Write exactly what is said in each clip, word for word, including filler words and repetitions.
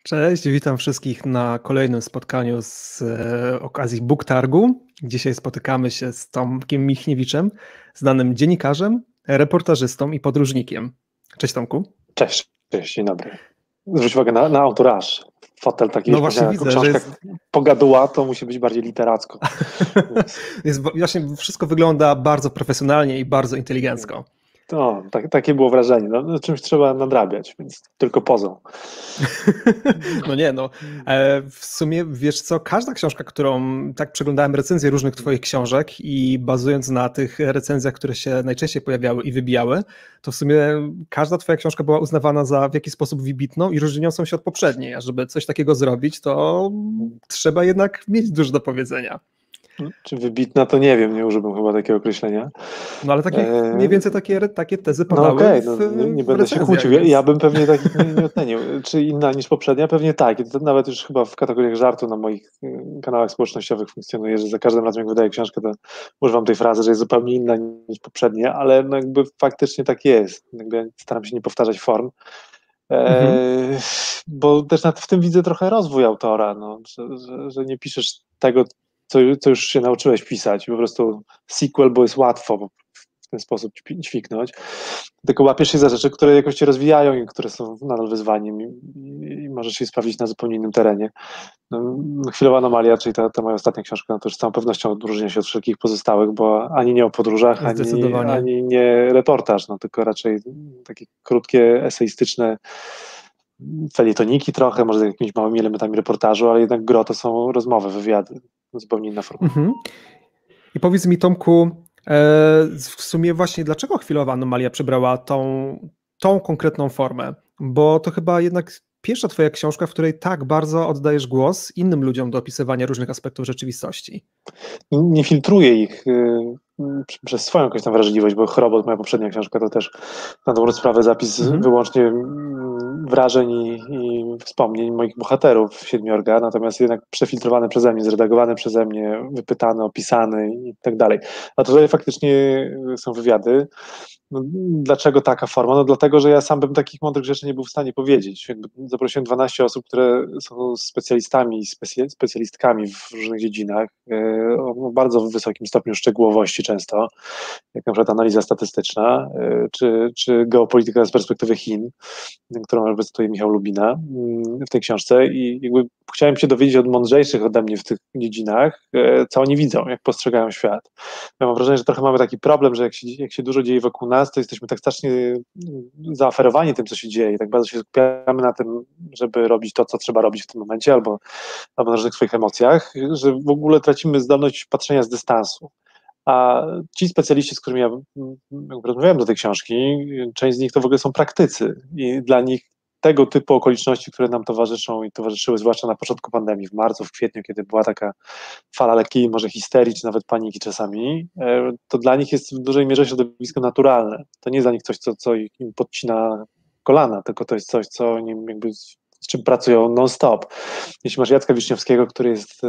Cześć, witam wszystkich na kolejnym spotkaniu z e, okazji Book Targu. Dzisiaj spotykamy się z Tomkiem Michniewiczem, znanym dziennikarzem, reportażystą i podróżnikiem. Cześć Tomku. Cześć, cześć, dzień dobry. Zwróć uwagę na, na anturaż. Fotel taki, no właśnie widzę, książka że jest... pogaduła, to musi być bardziej literacko. jest, właśnie wszystko wygląda bardzo profesjonalnie i bardzo inteligencko. To, tak, takie było wrażenie. No, no, czymś trzeba nadrabiać, więc tylko pozą. No nie, no. E, w sumie, wiesz co, każda książka, którą, tak przeglądałem recenzje różnych twoich książek i bazując na tych recenzjach, które się najczęściej pojawiały i wybijały, to w sumie każda twoja książka była uznawana za w jakiś sposób wybitną i różniącą się od poprzedniej, a żeby coś takiego zrobić, to trzeba jednak mieć dużo do powiedzenia. Czy wybitna, to nie wiem, nie używam chyba takiego określenia. No ale takie, e... mniej więcej takie, takie tezy padały. No okej, okay, no, nie, nie będę się kłócił. Więc... Ja bym pewnie takich nie, nie ocenił. Czy inna niż poprzednia? Pewnie tak. I to nawet już chyba w kategoriach żartu na moich kanałach społecznościowych funkcjonuje, że za każdym razem, jak wydaję książkę, to używam tej frazy, że jest zupełnie inna niż poprzednia, ale no jakby faktycznie tak jest. Jakby staram się nie powtarzać form. Mhm. E, bo też w tym widzę trochę rozwój autora, no, że, że, że nie piszesz tego, co, co już się nauczyłeś pisać, po prostu sequel, bo jest łatwo w ten sposób ćwiknąć, tylko łapiesz się za rzeczy, które jakoś cię rozwijają i które są nadal wyzwaniem i, i, i możesz się sprawdzić na zupełnie innym terenie. No, Chwilowa anomalia, czyli ta, ta moja ostatnia książka, no to już z całą pewnością odróżnia się od wszystkich pozostałych, bo ani nie o podróżach, ani, ani nie reportaż, no, tylko raczej takie krótkie, eseistyczne felietoniki trochę, może z jakimiś małymi elementami reportażu, ale jednak gro to są rozmowy, wywiady, zupełnie inna forma. Mhm. I powiedz mi, Tomku, w sumie właśnie dlaczego Chwilowa anomalia przybrała tą, tą konkretną formę? Bo to chyba jednak pierwsza twoja książka, w której tak bardzo oddajesz głos innym ludziom do opisywania różnych aspektów rzeczywistości. Nie filtruję ich przez swoją jakąś tam wrażliwość, bo Chrobot, moja poprzednia książka, to też na dobrą sprawę zapis mhm. wyłącznie wrażeń i, i wspomnień moich bohaterów siedmiorga, natomiast jednak przefiltrowane przeze mnie, zredagowane przeze mnie, wypytane, opisane i tak dalej. A tutaj faktycznie są wywiady. No, dlaczego taka forma? No dlatego, że ja sam bym takich mądrych rzeczy nie był w stanie powiedzieć. Jakby zaprosiłem dwanaście osób, które są specjalistami, specy, specjalistkami w różnych dziedzinach, o bardzo wysokim stopniu szczegółowości często, jak na przykład analiza statystyczna, czy, czy geopolityka z perspektywy Chin, którą reprezentuje Michał Lubina w tej książce i jakby chciałem się dowiedzieć od mądrzejszych ode mnie w tych dziedzinach, co oni widzą, jak postrzegają świat. Ja mam wrażenie, że trochę mamy taki problem, że jak się, jak się dużo dzieje wokół nas, to jesteśmy tak strasznie zaaferowani tym, co się dzieje i tak bardzo się skupiamy na tym, żeby robić to, co trzeba robić w tym momencie, albo, albo na różnych swoich emocjach, że w ogóle tracimy zdolność patrzenia z dystansu. A ci specjaliści, z którymi ja rozmawiałem do tej książki, część z nich to w ogóle są praktycy i dla nich tego typu okoliczności, które nam towarzyszą i towarzyszyły, zwłaszcza na początku pandemii, w marcu, w kwietniu, kiedy była taka fala lekkiej może histerii, czy nawet paniki czasami, to dla nich jest w dużej mierze środowisko naturalne. To nie jest dla nich coś, co, co im podcina kolana, tylko to jest coś, co oni jakby z czym pracują non-stop. Jeśli masz Jacka Wiczniewskiego, który jest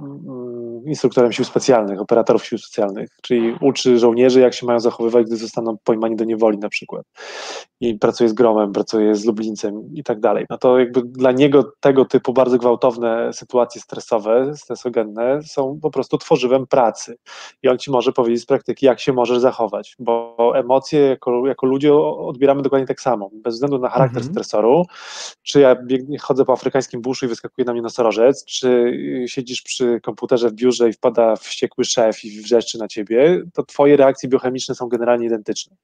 um, instruktorem sił specjalnych, operatorów sił specjalnych, czyli uczy żołnierzy, jak się mają zachowywać, gdy zostaną pojmani do niewoli na przykład. I pracuje z Gromem, pracuje z Lublińcem i tak dalej. No to jakby dla niego tego typu bardzo gwałtowne sytuacje stresowe, stresogenne są po prostu tworzywem pracy. I on ci może powiedzieć z praktyki, jak się możesz zachować, bo emocje jako, jako ludzie odbieramy dokładnie tak samo. Bez względu na charakter mhm. stresoru, czy ja biegnie, chodzę po afrykańskim buszu i wyskakuje na mnie nosorożec, czy siedzisz przy komputerze w biurze i wpada wściekły szef i wrzeszczy na ciebie, to twoje reakcje biochemiczne są generalnie identyczne.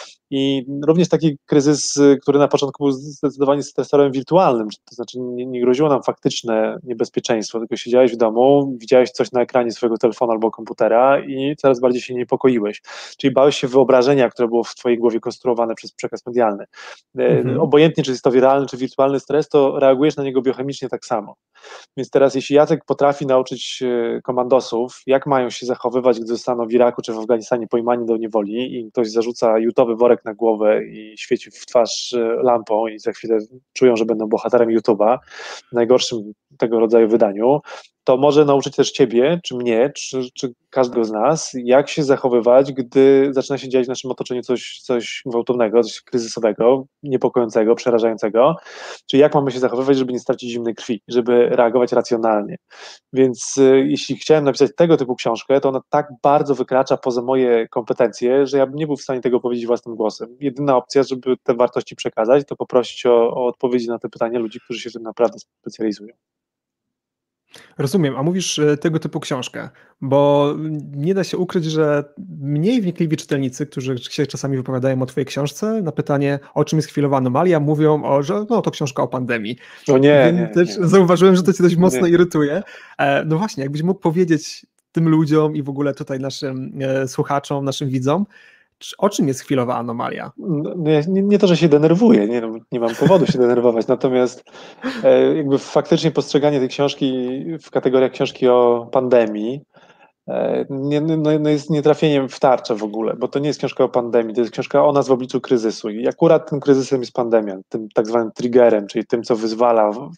I również taki kryzys, który na początku był zdecydowanie stresorem wirtualnym, to znaczy nie, nie groziło nam faktyczne niebezpieczeństwo, tylko siedziałeś w domu, widziałeś coś na ekranie swojego telefonu albo komputera i coraz bardziej się niepokoiłeś. Czyli bałeś się wyobrażenia, które było w twojej głowie konstruowane przez przekaz medialny. Mhm. Obojętnie, czy jest to wiralny, czy wirtualny stres, to reagujesz na niego biochemicznie tak samo. Więc teraz, jeśli Jacek potrafi nauczyć komandosów, jak mają się zachowywać, gdy zostaną w Iraku czy w Afganistanie pojmani do niewoli i ktoś zarzuca jutowy worek na głowę i świeci w twarz lampą i za chwilę czują, że będą bohaterem YouTube'a w najgorszym tego rodzaju wydaniu, to może nauczyć też ciebie, czy mnie, czy, czy każdego z nas, jak się zachowywać, gdy zaczyna się dziać w naszym otoczeniu coś, coś gwałtownego, coś kryzysowego, niepokojącego, przerażającego, czyli jak mamy się zachowywać, żeby nie stracić zimnej krwi, żeby reagować racjonalnie. Więc y, jeśli chciałem napisać tego typu książkę, to ona tak bardzo wykracza poza moje kompetencje, że ja bym nie był w stanie tego powiedzieć własnym głosem. Jedyna opcja, żeby te wartości przekazać, to poprosić o, o odpowiedzi na te pytania ludzi, którzy się w tym naprawdę specjalizują. Rozumiem, a mówisz e, tego typu książkę, bo nie da się ukryć, że mniej wnikliwi czytelnicy, którzy się czasami wypowiadają o twojej książce, na pytanie, o czym jest chwilowa anomalia, mówią, o, że no to książka o pandemii. No nie, Więc nie, też nie. zauważyłem, że to cię dość mocno Nie. irytuje. E, No właśnie, jakbyś mógł powiedzieć tym ludziom i w ogóle tutaj naszym e, słuchaczom, naszym widzom, czy- o czym jest chwilowa anomalia? No, nie, nie, nie to, że się denerwuję, nie, no, nie mam powodu się denerwować, natomiast e, jakby faktycznie postrzeganie tej książki w kategoriach książki o pandemii e, nie, no, no jest nietrafieniem w tarczę w ogóle, bo to nie jest książka o pandemii, to jest książka o nas w obliczu kryzysu i akurat tym kryzysem jest pandemia, tym tak zwanym triggerem, czyli tym, co wyzwala w-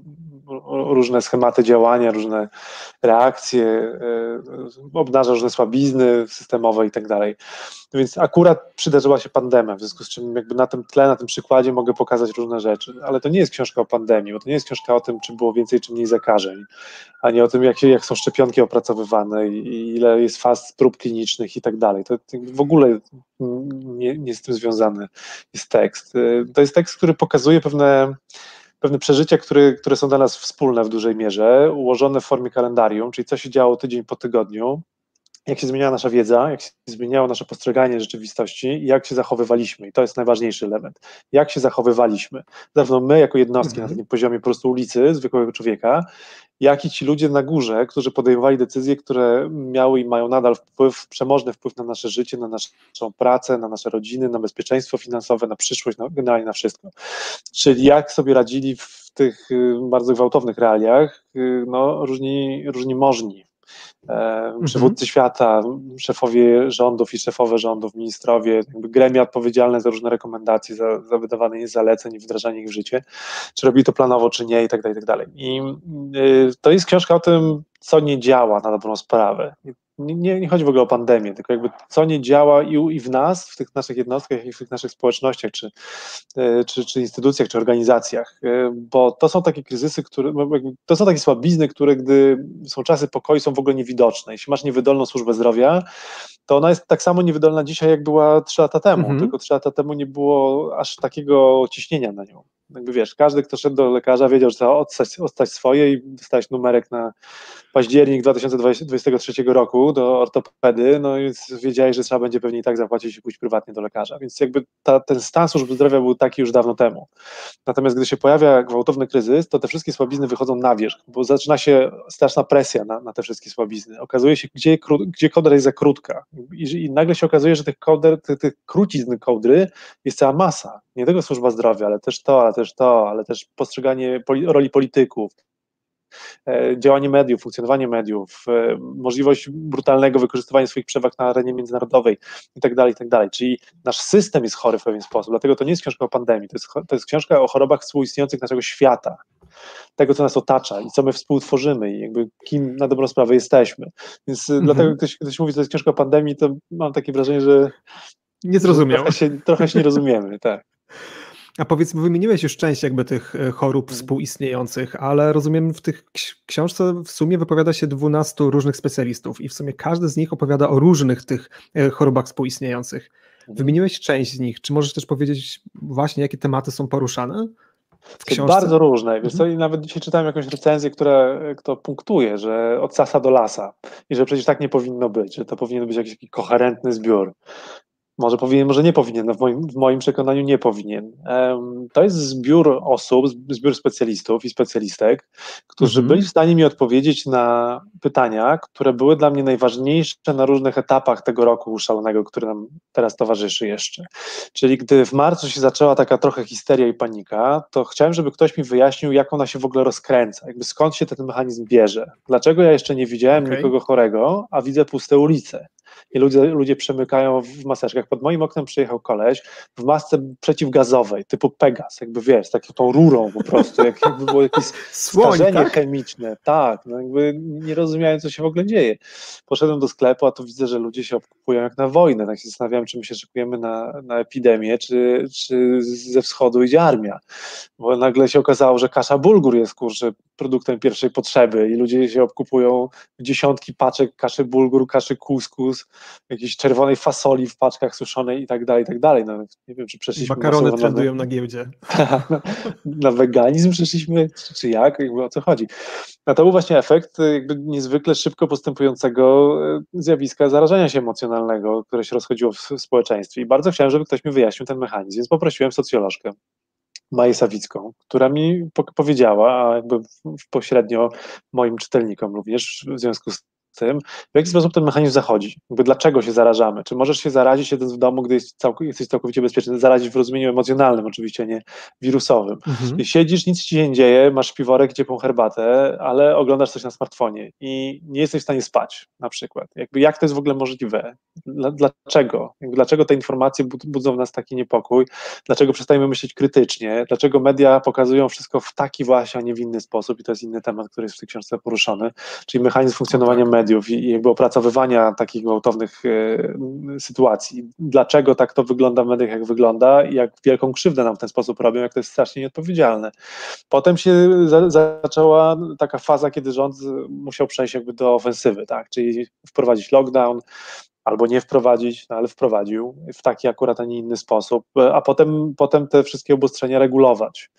różne schematy działania, różne reakcje, e, obnaża różne słabizny systemowe i tak dalej. Więc akurat przydarzyła się pandemia, w związku z czym jakby na tym tle, na tym przykładzie mogę pokazać różne rzeczy, ale to nie jest książka o pandemii, bo to nie jest książka o tym, czy było więcej, czy mniej zakażeń, a nie o tym, jak, się, jak są szczepionki opracowywane i, i ile jest faz prób klinicznych i tak dalej. To w ogóle nie, nie z tym związany jest tekst. To jest tekst, który pokazuje pewne pewne przeżycia, które, które są dla nas wspólne w dużej mierze, ułożone w formie kalendarium, czyli co się działo tydzień po tygodniu, jak się zmieniała nasza wiedza, jak się zmieniało nasze postrzeganie rzeczywistości i jak się zachowywaliśmy. I to jest najważniejszy element. Jak się zachowywaliśmy. Zarówno my, jako jednostki Mhm. na takim poziomie po prostu ulicy, zwykłego człowieka, jak i ci ludzie na górze, którzy podejmowali decyzje, które miały i mają nadal wpływ, przemożny wpływ na nasze życie, na naszą pracę, na nasze rodziny, na bezpieczeństwo finansowe, na przyszłość, na, generalnie na wszystko. Czyli jak sobie radzili w tych y, bardzo gwałtownych realiach y, no, różni, różni możni. E, przywódcy Mhm. świata, szefowie rządów i szefowe rządów, ministrowie, jakby gremia odpowiedzialne za różne rekomendacje, za, za wydawanie zaleceń i wdrażanie ich w życie, czy robili to planowo, czy nie i tak dalej, i tak dalej. I y, to jest książka o tym, co nie działa na dobrą sprawę. Nie, nie, nie chodzi w ogóle o pandemię, tylko jakby co nie działa i, i w nas, w tych naszych jednostkach i w tych naszych społecznościach, czy, y, czy, czy instytucjach, czy organizacjach, y, bo to są takie kryzysy, które, jakby, to są takie słabizny, które gdy są czasy pokoju, są w ogóle niewidoczne. Jeśli masz niewydolną służbę zdrowia, to ona jest tak samo niewydolna dzisiaj, jak była trzy lata temu, Mhm. tylko trzy lata temu nie było aż takiego ciśnienia na nią. Jakby wiesz, każdy, kto szedł do lekarza, wiedział, że trzeba odstać, odstać swoje i dostać numerek na październik dwa tysiące dwudziestego trzeciego roku do ortopedy, no więc wiedziałeś, że trzeba będzie pewnie i tak zapłacić i pójść prywatnie do lekarza. Więc jakby ta, ten stan służby zdrowia był taki już dawno temu. Natomiast gdy się pojawia gwałtowny kryzys, to te wszystkie słabizny wychodzą na wierzch, bo zaczyna się straszna presja na, na te wszystkie słabizny. Okazuje się, gdzie, gdzie kołdra jest za krótka. I, i nagle się okazuje, że tych, kołder, tych, tych krucizn kołdry jest cała masa. Nie tylko służba zdrowia, ale też to, ale też to, ale też postrzeganie poli, roli polityków, działanie mediów, funkcjonowanie mediów, możliwość brutalnego wykorzystywania swoich przewag na arenie międzynarodowej i tak dalej, i tak dalej. Czyli nasz system jest chory w pewien sposób, dlatego to nie jest książka o pandemii, to jest, to jest książka o chorobach współistniejących naszego świata, tego, co nas otacza i co my współtworzymy i jakby kim na dobrą sprawę jesteśmy. Więc Mhm. dlatego ktoś, ktoś mówi, że to jest książka o pandemii, to mam takie wrażenie, że Nie zrozumiał. Że trochę, się, trochę się nie rozumiemy, tak. A powiedz, wymieniłeś już część jakby tych chorób współistniejących, ale rozumiem, w tych książce w sumie wypowiada się dwunastu różnych specjalistów i w sumie każdy z nich opowiada o różnych tych chorobach współistniejących. Wymieniłeś część z nich. Czy możesz też powiedzieć właśnie, jakie tematy są poruszane w książce? Bardzo różne. Wiesz co, i nawet dzisiaj czytałem jakąś recenzję, która to punktuje, że od sasa do lasa i że przecież tak nie powinno być, że to powinien być jakiś taki koherentny zbiór. Może powinien, może nie powinien, no w, moim, w moim przekonaniu nie powinien. Um, to jest zbiór osób, zbiór specjalistów i specjalistek, którzy mhm. byli w stanie mi odpowiedzieć na pytania, które były dla mnie najważniejsze na różnych etapach tego roku szalonego, który nam teraz towarzyszy jeszcze. Czyli gdy w marcu się zaczęła taka trochę histeria i panika, to chciałem, żeby ktoś mi wyjaśnił, jak ona się w ogóle rozkręca, jakby skąd się ten mechanizm bierze. Dlaczego ja jeszcze nie widziałem okay. nikogo chorego, a widzę puste ulice. i ludzie, ludzie przemykają w maseczkach. Pod moim oknem przyjechał koleś w masce przeciwgazowej, typu Pegas, jakby wiesz, taką tą rurą po prostu, jak, jakby było jakieś Słoń, skażenie tak? chemiczne. Tak, no jakby nie rozumiałem, co się w ogóle dzieje. Poszedłem do sklepu, a tu widzę, że ludzie się obkupują jak na wojnę. Tak się zastanawiałem, czy my się szykujemy na, na epidemię, czy, czy ze wschodu idzie armia. Bo nagle się okazało, że kasza bulgur jest, kurczę, produktem pierwszej potrzeby i ludzie się obkupują dziesiątki paczek kaszy bulgur, kaszy kuskus, jakiejś czerwonej fasoli w paczkach suszonej i tak dalej, i tak dalej. No, nie wiem, czy przeszliśmy Makarony masowo trendują na, na giełdzie. na, na weganizm przeszliśmy, czy, czy jak, jakby o co chodzi. No to był właśnie efekt jakby niezwykle szybko postępującego zjawiska zarażenia się emocjonalnego, które się rozchodziło w, w społeczeństwie i bardzo chciałem, żeby ktoś mi wyjaśnił ten mechanizm, więc poprosiłem socjolożkę Maję Sawicką, która mi powiedziała, a jakby pośrednio moim czytelnikom również w związku z tym, w jaki sposób ten mechanizm zachodzi, jakby dlaczego się zarażamy, czy możesz się zarazić siedząc w domu, gdy jest całk- jesteś całkowicie bezpieczny, zarazić w rozumieniu emocjonalnym oczywiście, nie wirusowym. Mhm. Siedzisz, nic ci się nie dzieje, masz piworek, ciepłą herbatę, ale oglądasz coś na smartfonie i nie jesteś w stanie spać na przykład. Jakby jak to jest w ogóle możliwe? Dlaczego? Jakby dlaczego te informacje budzą w nas taki niepokój? Dlaczego przestajemy myśleć krytycznie? Dlaczego media pokazują wszystko w taki właśnie, a nie w inny sposób? I to jest inny temat, który jest w tej książce poruszony, czyli mechanizm funkcjonowania tak. mediów i, i jakby opracowywania takich gwałtownych e, sytuacji. Dlaczego tak to wygląda w mediach, jak wygląda i jak wielką krzywdę nam w ten sposób robią, jak to jest strasznie nieodpowiedzialne. Potem się za, zaczęła taka faza, kiedy rząd musiał przejść jakby do ofensywy, tak? Czyli wprowadzić lockdown, albo nie wprowadzić, no ale wprowadził w taki akurat, a nie inny sposób, a potem, potem te wszystkie obostrzenia regulować,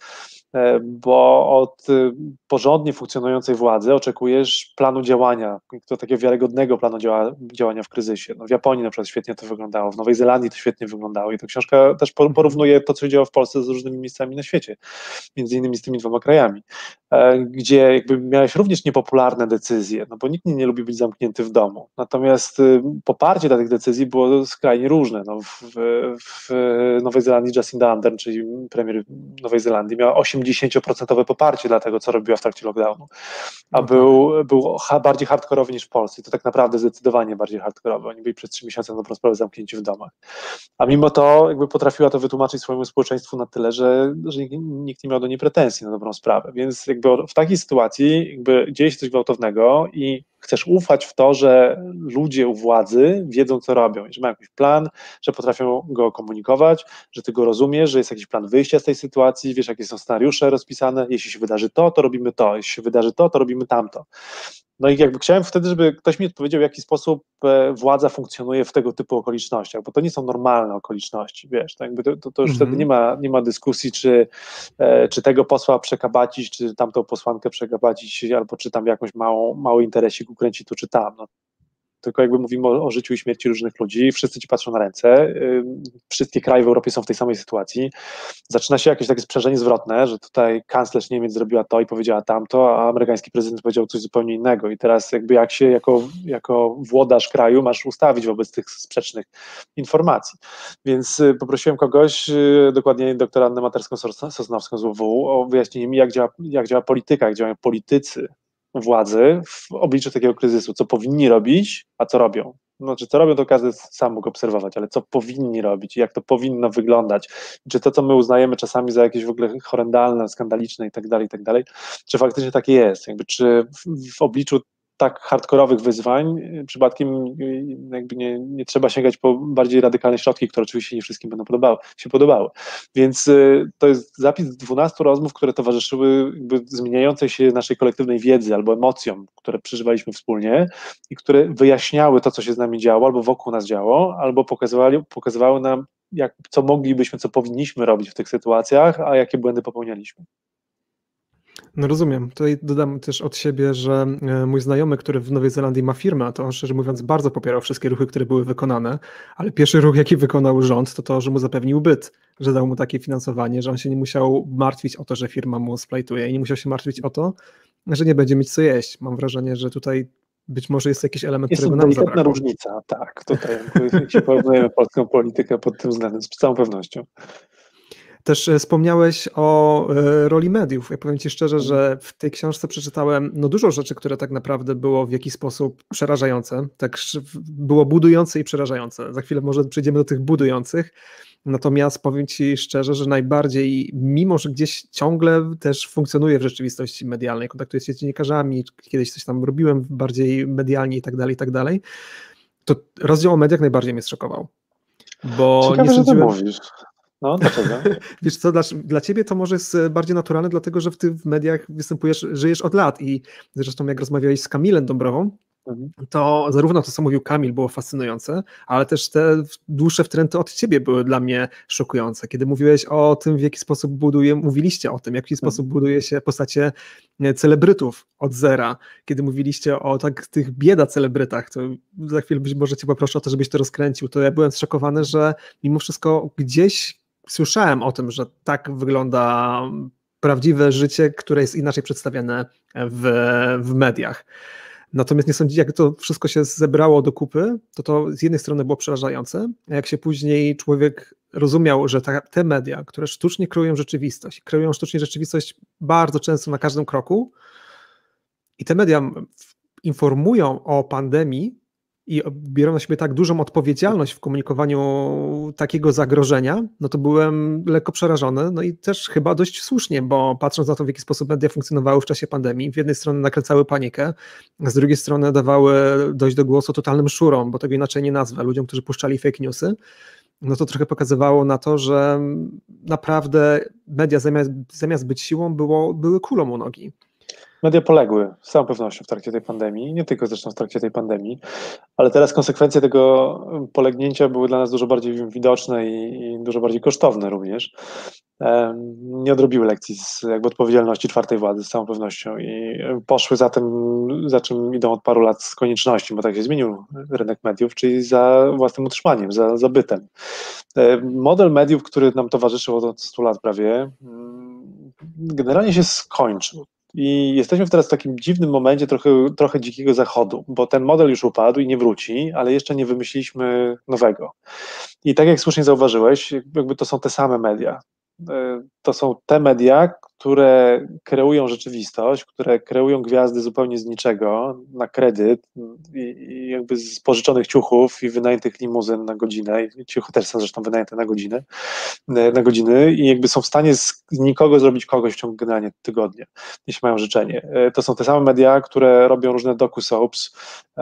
bo od porządnie funkcjonującej władzy oczekujesz planu działania, to takiego wiarygodnego planu działa, działania w kryzysie. No w Japonii na przykład świetnie to wyglądało, w Nowej Zelandii to świetnie wyglądało i ta książka też porównuje to, co się działo w Polsce z różnymi miejscami na świecie, między innymi z tymi dwoma krajami, gdzie jakby miałeś również niepopularne decyzje, no bo nikt nie, nie lubi być zamknięty w domu, natomiast poparcie dla tych decyzji było skrajnie różne. No w, w Nowej Zelandii Jacinda Ardern, czyli premier Nowej Zelandii, miała osiemdziesiąt procent poparcie dla tego, co robiła w trakcie lockdownu, a no był, tak. był bardziej hardkorowy niż w Polsce. I to tak naprawdę zdecydowanie bardziej hardkorowy. Oni byli przez trzy miesiące na dobrą sprawę zamknięci w domach. A mimo to jakby potrafiła to wytłumaczyć swojemu społeczeństwu na tyle, że, że nikt nie miał do niej pretensji na dobrą sprawę. Więc jakby w takiej sytuacji jakby dzieje się coś gwałtownego i chcesz ufać w to, że ludzie u władzy wiedzą, co robią, że mają jakiś plan, że potrafią go komunikować, że ty go rozumiesz, że jest jakiś plan wyjścia z tej sytuacji, wiesz, jakie są scenariusze rozpisane, jeśli się wydarzy to, to robimy to, jeśli się wydarzy to, to robimy tamto. No i jakby chciałem wtedy, żeby ktoś mi odpowiedział, w jaki sposób władza funkcjonuje w tego typu okolicznościach, bo to nie są normalne okoliczności, wiesz, to, jakby to, to, to już mhm. wtedy nie ma, nie ma dyskusji, czy, czy tego posła przekabacić, czy tamtą posłankę przekabacić, albo czy tam jakąś małą, mały interesik ukręcić tu czy tam, no. Tylko jakby mówimy o, o życiu i śmierci różnych ludzi, wszyscy ci patrzą na ręce, yy, wszystkie kraje w Europie są w tej samej sytuacji, zaczyna się jakieś takie sprzężenie zwrotne, że tutaj kanclerz Niemiec zrobiła to i powiedziała tamto, a amerykański prezydent powiedział coś zupełnie innego i teraz jakby jak się jako, jako włodarz kraju masz ustawić wobec tych sprzecznych informacji. Więc yy, poprosiłem kogoś, yy, dokładnie doktor Annę Materską-Sosnowską z U W U, o wyjaśnienie mi, jak działa, jak działa polityka, jak działają politycy władzy w obliczu takiego kryzysu, co powinni robić, a co robią. Znaczy, co robią, to każdy sam mógł obserwować, ale co powinni robić, jak to powinno wyglądać, czy to, co my uznajemy czasami za jakieś w ogóle horrendalne, skandaliczne i tak dalej, i tak dalej, czy faktycznie takie jest, jakby czy w, w obliczu tak hardkorowych wyzwań przypadkiem jakby nie, nie trzeba sięgać po bardziej radykalne środki, które oczywiście nie wszystkim będą podobały, się podobały. Więc y, to jest zapis dwunastu rozmów, które towarzyszyły jakby zmieniającej się naszej kolektywnej wiedzy albo emocjom, które przeżywaliśmy wspólnie i które wyjaśniały to, co się z nami działo, albo wokół nas działo, albo pokazywały, pokazywały nam, jak, co moglibyśmy, co powinniśmy robić w tych sytuacjach, a jakie błędy popełnialiśmy. No rozumiem. Tutaj dodam też od siebie, że mój znajomy, który w Nowej Zelandii ma firmę, to on szczerze mówiąc bardzo popierał wszystkie ruchy, które były wykonane, ale pierwszy ruch, jaki wykonał rząd, to to, że mu zapewnił byt, że dał mu takie finansowanie, że on się nie musiał martwić o to, że firma mu splajtuje i nie musiał się martwić o to, że nie będzie mieć co jeść. Mam wrażenie, że tutaj być może jest jakiś element, jest którego nam zabrakło. Jest delikatna różnica, tak, tutaj jeśli porównujemy polską politykę pod tym względem, z całą pewnością. Też wspomniałeś o roli mediów. Ja powiem Ci szczerze, że w tej książce przeczytałem no, dużo rzeczy, które tak naprawdę było w jakiś sposób przerażające. Tak było budujące i przerażające. Za chwilę może przejdziemy do tych budujących. Natomiast powiem Ci szczerze, że najbardziej, mimo że gdzieś ciągle też funkcjonuję w rzeczywistości medialnej, kontaktuję się z dziennikarzami, kiedyś coś tam robiłem bardziej medialnie i tak dalej, i tak dalej, to rozdział o mediach najbardziej mnie zszokował. Bo Ciekawe, nie sądziłem... że to mówisz. No, dlaczego? Wiesz co, dla, dla ciebie to może jest bardziej naturalne, dlatego że ty w mediach występujesz, żyjesz od lat i zresztą jak rozmawiałeś z Kamilem Dąbrową, mhm. to zarówno to, co mówił Kamil, było fascynujące, ale też te dłuższe wtręty od ciebie były dla mnie szokujące. Kiedy mówiłeś o tym, w jaki sposób buduje, mówiliście o tym, w jaki sposób mhm. buduje się postacie celebrytów od zera, kiedy mówiliście o tak tych bieda celebrytach, to za chwilę być może cię poproszę o to, żebyś to rozkręcił, to ja byłem zszokowany, że mimo wszystko gdzieś słyszałem o tym, że tak wygląda prawdziwe życie, które jest inaczej przedstawiane w, w mediach. Natomiast nie sądzicie, jak to wszystko się zebrało do kupy, to to z jednej strony było przerażające, a jak się później człowiek rozumiał, że ta, te media, które sztucznie kreują rzeczywistość, kreują sztucznie rzeczywistość bardzo często na każdym kroku i te media informują o pandemii i biorą na siebie tak dużą odpowiedzialność w komunikowaniu takiego zagrożenia, no to byłem lekko przerażony, no i też chyba dość słusznie, bo patrząc na to, w jaki sposób media funkcjonowały w czasie pandemii, w jednej strony nakręcały panikę, z drugiej strony dawały dojść do głosu totalnym szurom, bo tego inaczej nie nazwę, ludziom, którzy puszczali fake newsy, no to trochę pokazywało na to, że naprawdę media zamiast, zamiast być siłą było, były kulą u nogi. Media poległy z całą pewnością w trakcie tej pandemii, nie tylko zresztą w trakcie tej pandemii, ale teraz konsekwencje tego polegnięcia były dla nas dużo bardziej widoczne i, i dużo bardziej kosztowne również. Nie odrobiły lekcji z jakby odpowiedzialności czwartej władzy z całą pewnością i poszły za tym, za czym idą od paru lat z konieczności, bo tak się zmienił rynek mediów, czyli za własnym utrzymaniem, za, za bytem. Model mediów, który nam towarzyszył od stu lat prawie, generalnie się skończył. I jesteśmy teraz w takim dziwnym momencie trochę, trochę dzikiego zachodu, bo ten model już upadł i nie wróci, ale jeszcze nie wymyśliliśmy nowego. I tak jak słusznie zauważyłeś, jakby to są te same media. To są te media, które kreują rzeczywistość, które kreują gwiazdy zupełnie z niczego, na kredyt i, i jakby z pożyczonych ciuchów i wynajętych limuzyn na godzinę, i ciuchy też są zresztą wynajęte na godzinę, na godziny i jakby są w stanie z nikogo zrobić kogoś w ciągu generalnie tygodnia, jeśli mają życzenie. To są te same media, które robią różne docu-soaps,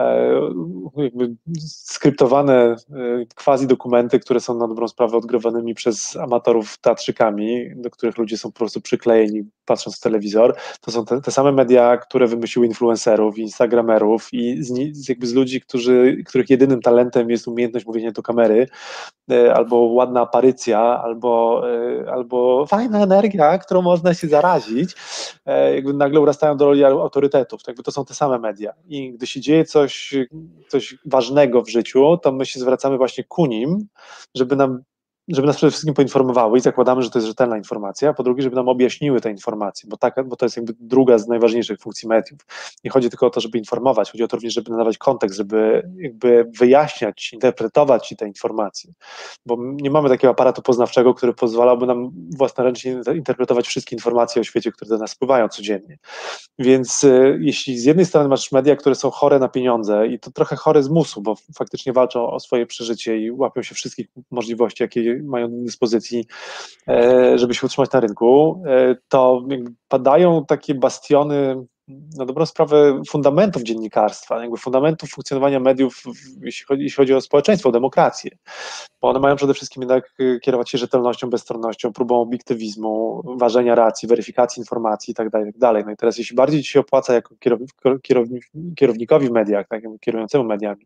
jakby skryptowane quasi dokumenty, które są na dobrą sprawę odgrywanymi przez amatorów teatrzykami, do których ludzie są po prostu przyklejeni patrząc w telewizor. To są te, te same media, które wymyśliły influencerów, instagramerów i z, jakby z ludzi, którzy, których jedynym talentem jest umiejętność mówienia do kamery, albo ładna aparycja, albo, albo fajna energia, którą można się zarazić, jakby nagle urastają do roli autorytetów. Jakby to są te same media. I gdy się dzieje coś, coś ważnego w życiu, to my się zwracamy właśnie ku nim, żeby nam żeby nas przede wszystkim poinformowały i zakładamy, że to jest rzetelna informacja, a po drugie, żeby nam objaśniły te informacje, bo, tak, bo to jest jakby druga z najważniejszych funkcji mediów. Nie chodzi tylko o to, żeby informować, chodzi o to również, żeby nadawać kontekst, żeby jakby wyjaśniać, interpretować te informacje, bo nie mamy takiego aparatu poznawczego, który pozwalałby nam własnoręcznie interpretować wszystkie informacje o świecie, które do nas spływają codziennie. Więc y, jeśli z jednej strony masz media, które są chore na pieniądze i to trochę chore z musu, bo faktycznie walczą o swoje przeżycie i łapią się wszystkich możliwości, jakie mają do dyspozycji, żeby się utrzymać na rynku, to padają takie bastiony, na dobrą sprawę, fundamentów dziennikarstwa, jakby fundamentów funkcjonowania mediów, jeśli chodzi, jeśli chodzi o społeczeństwo, o demokrację, bo one mają przede wszystkim jednak kierować się rzetelnością, bezstronnością, próbą obiektywizmu, ważenia racji, weryfikacji informacji itd., itd. No i teraz, jeśli bardziej ci się opłaca jako kierownik, kierownik, kierownikowi w mediach, tak, kierującemu mediami,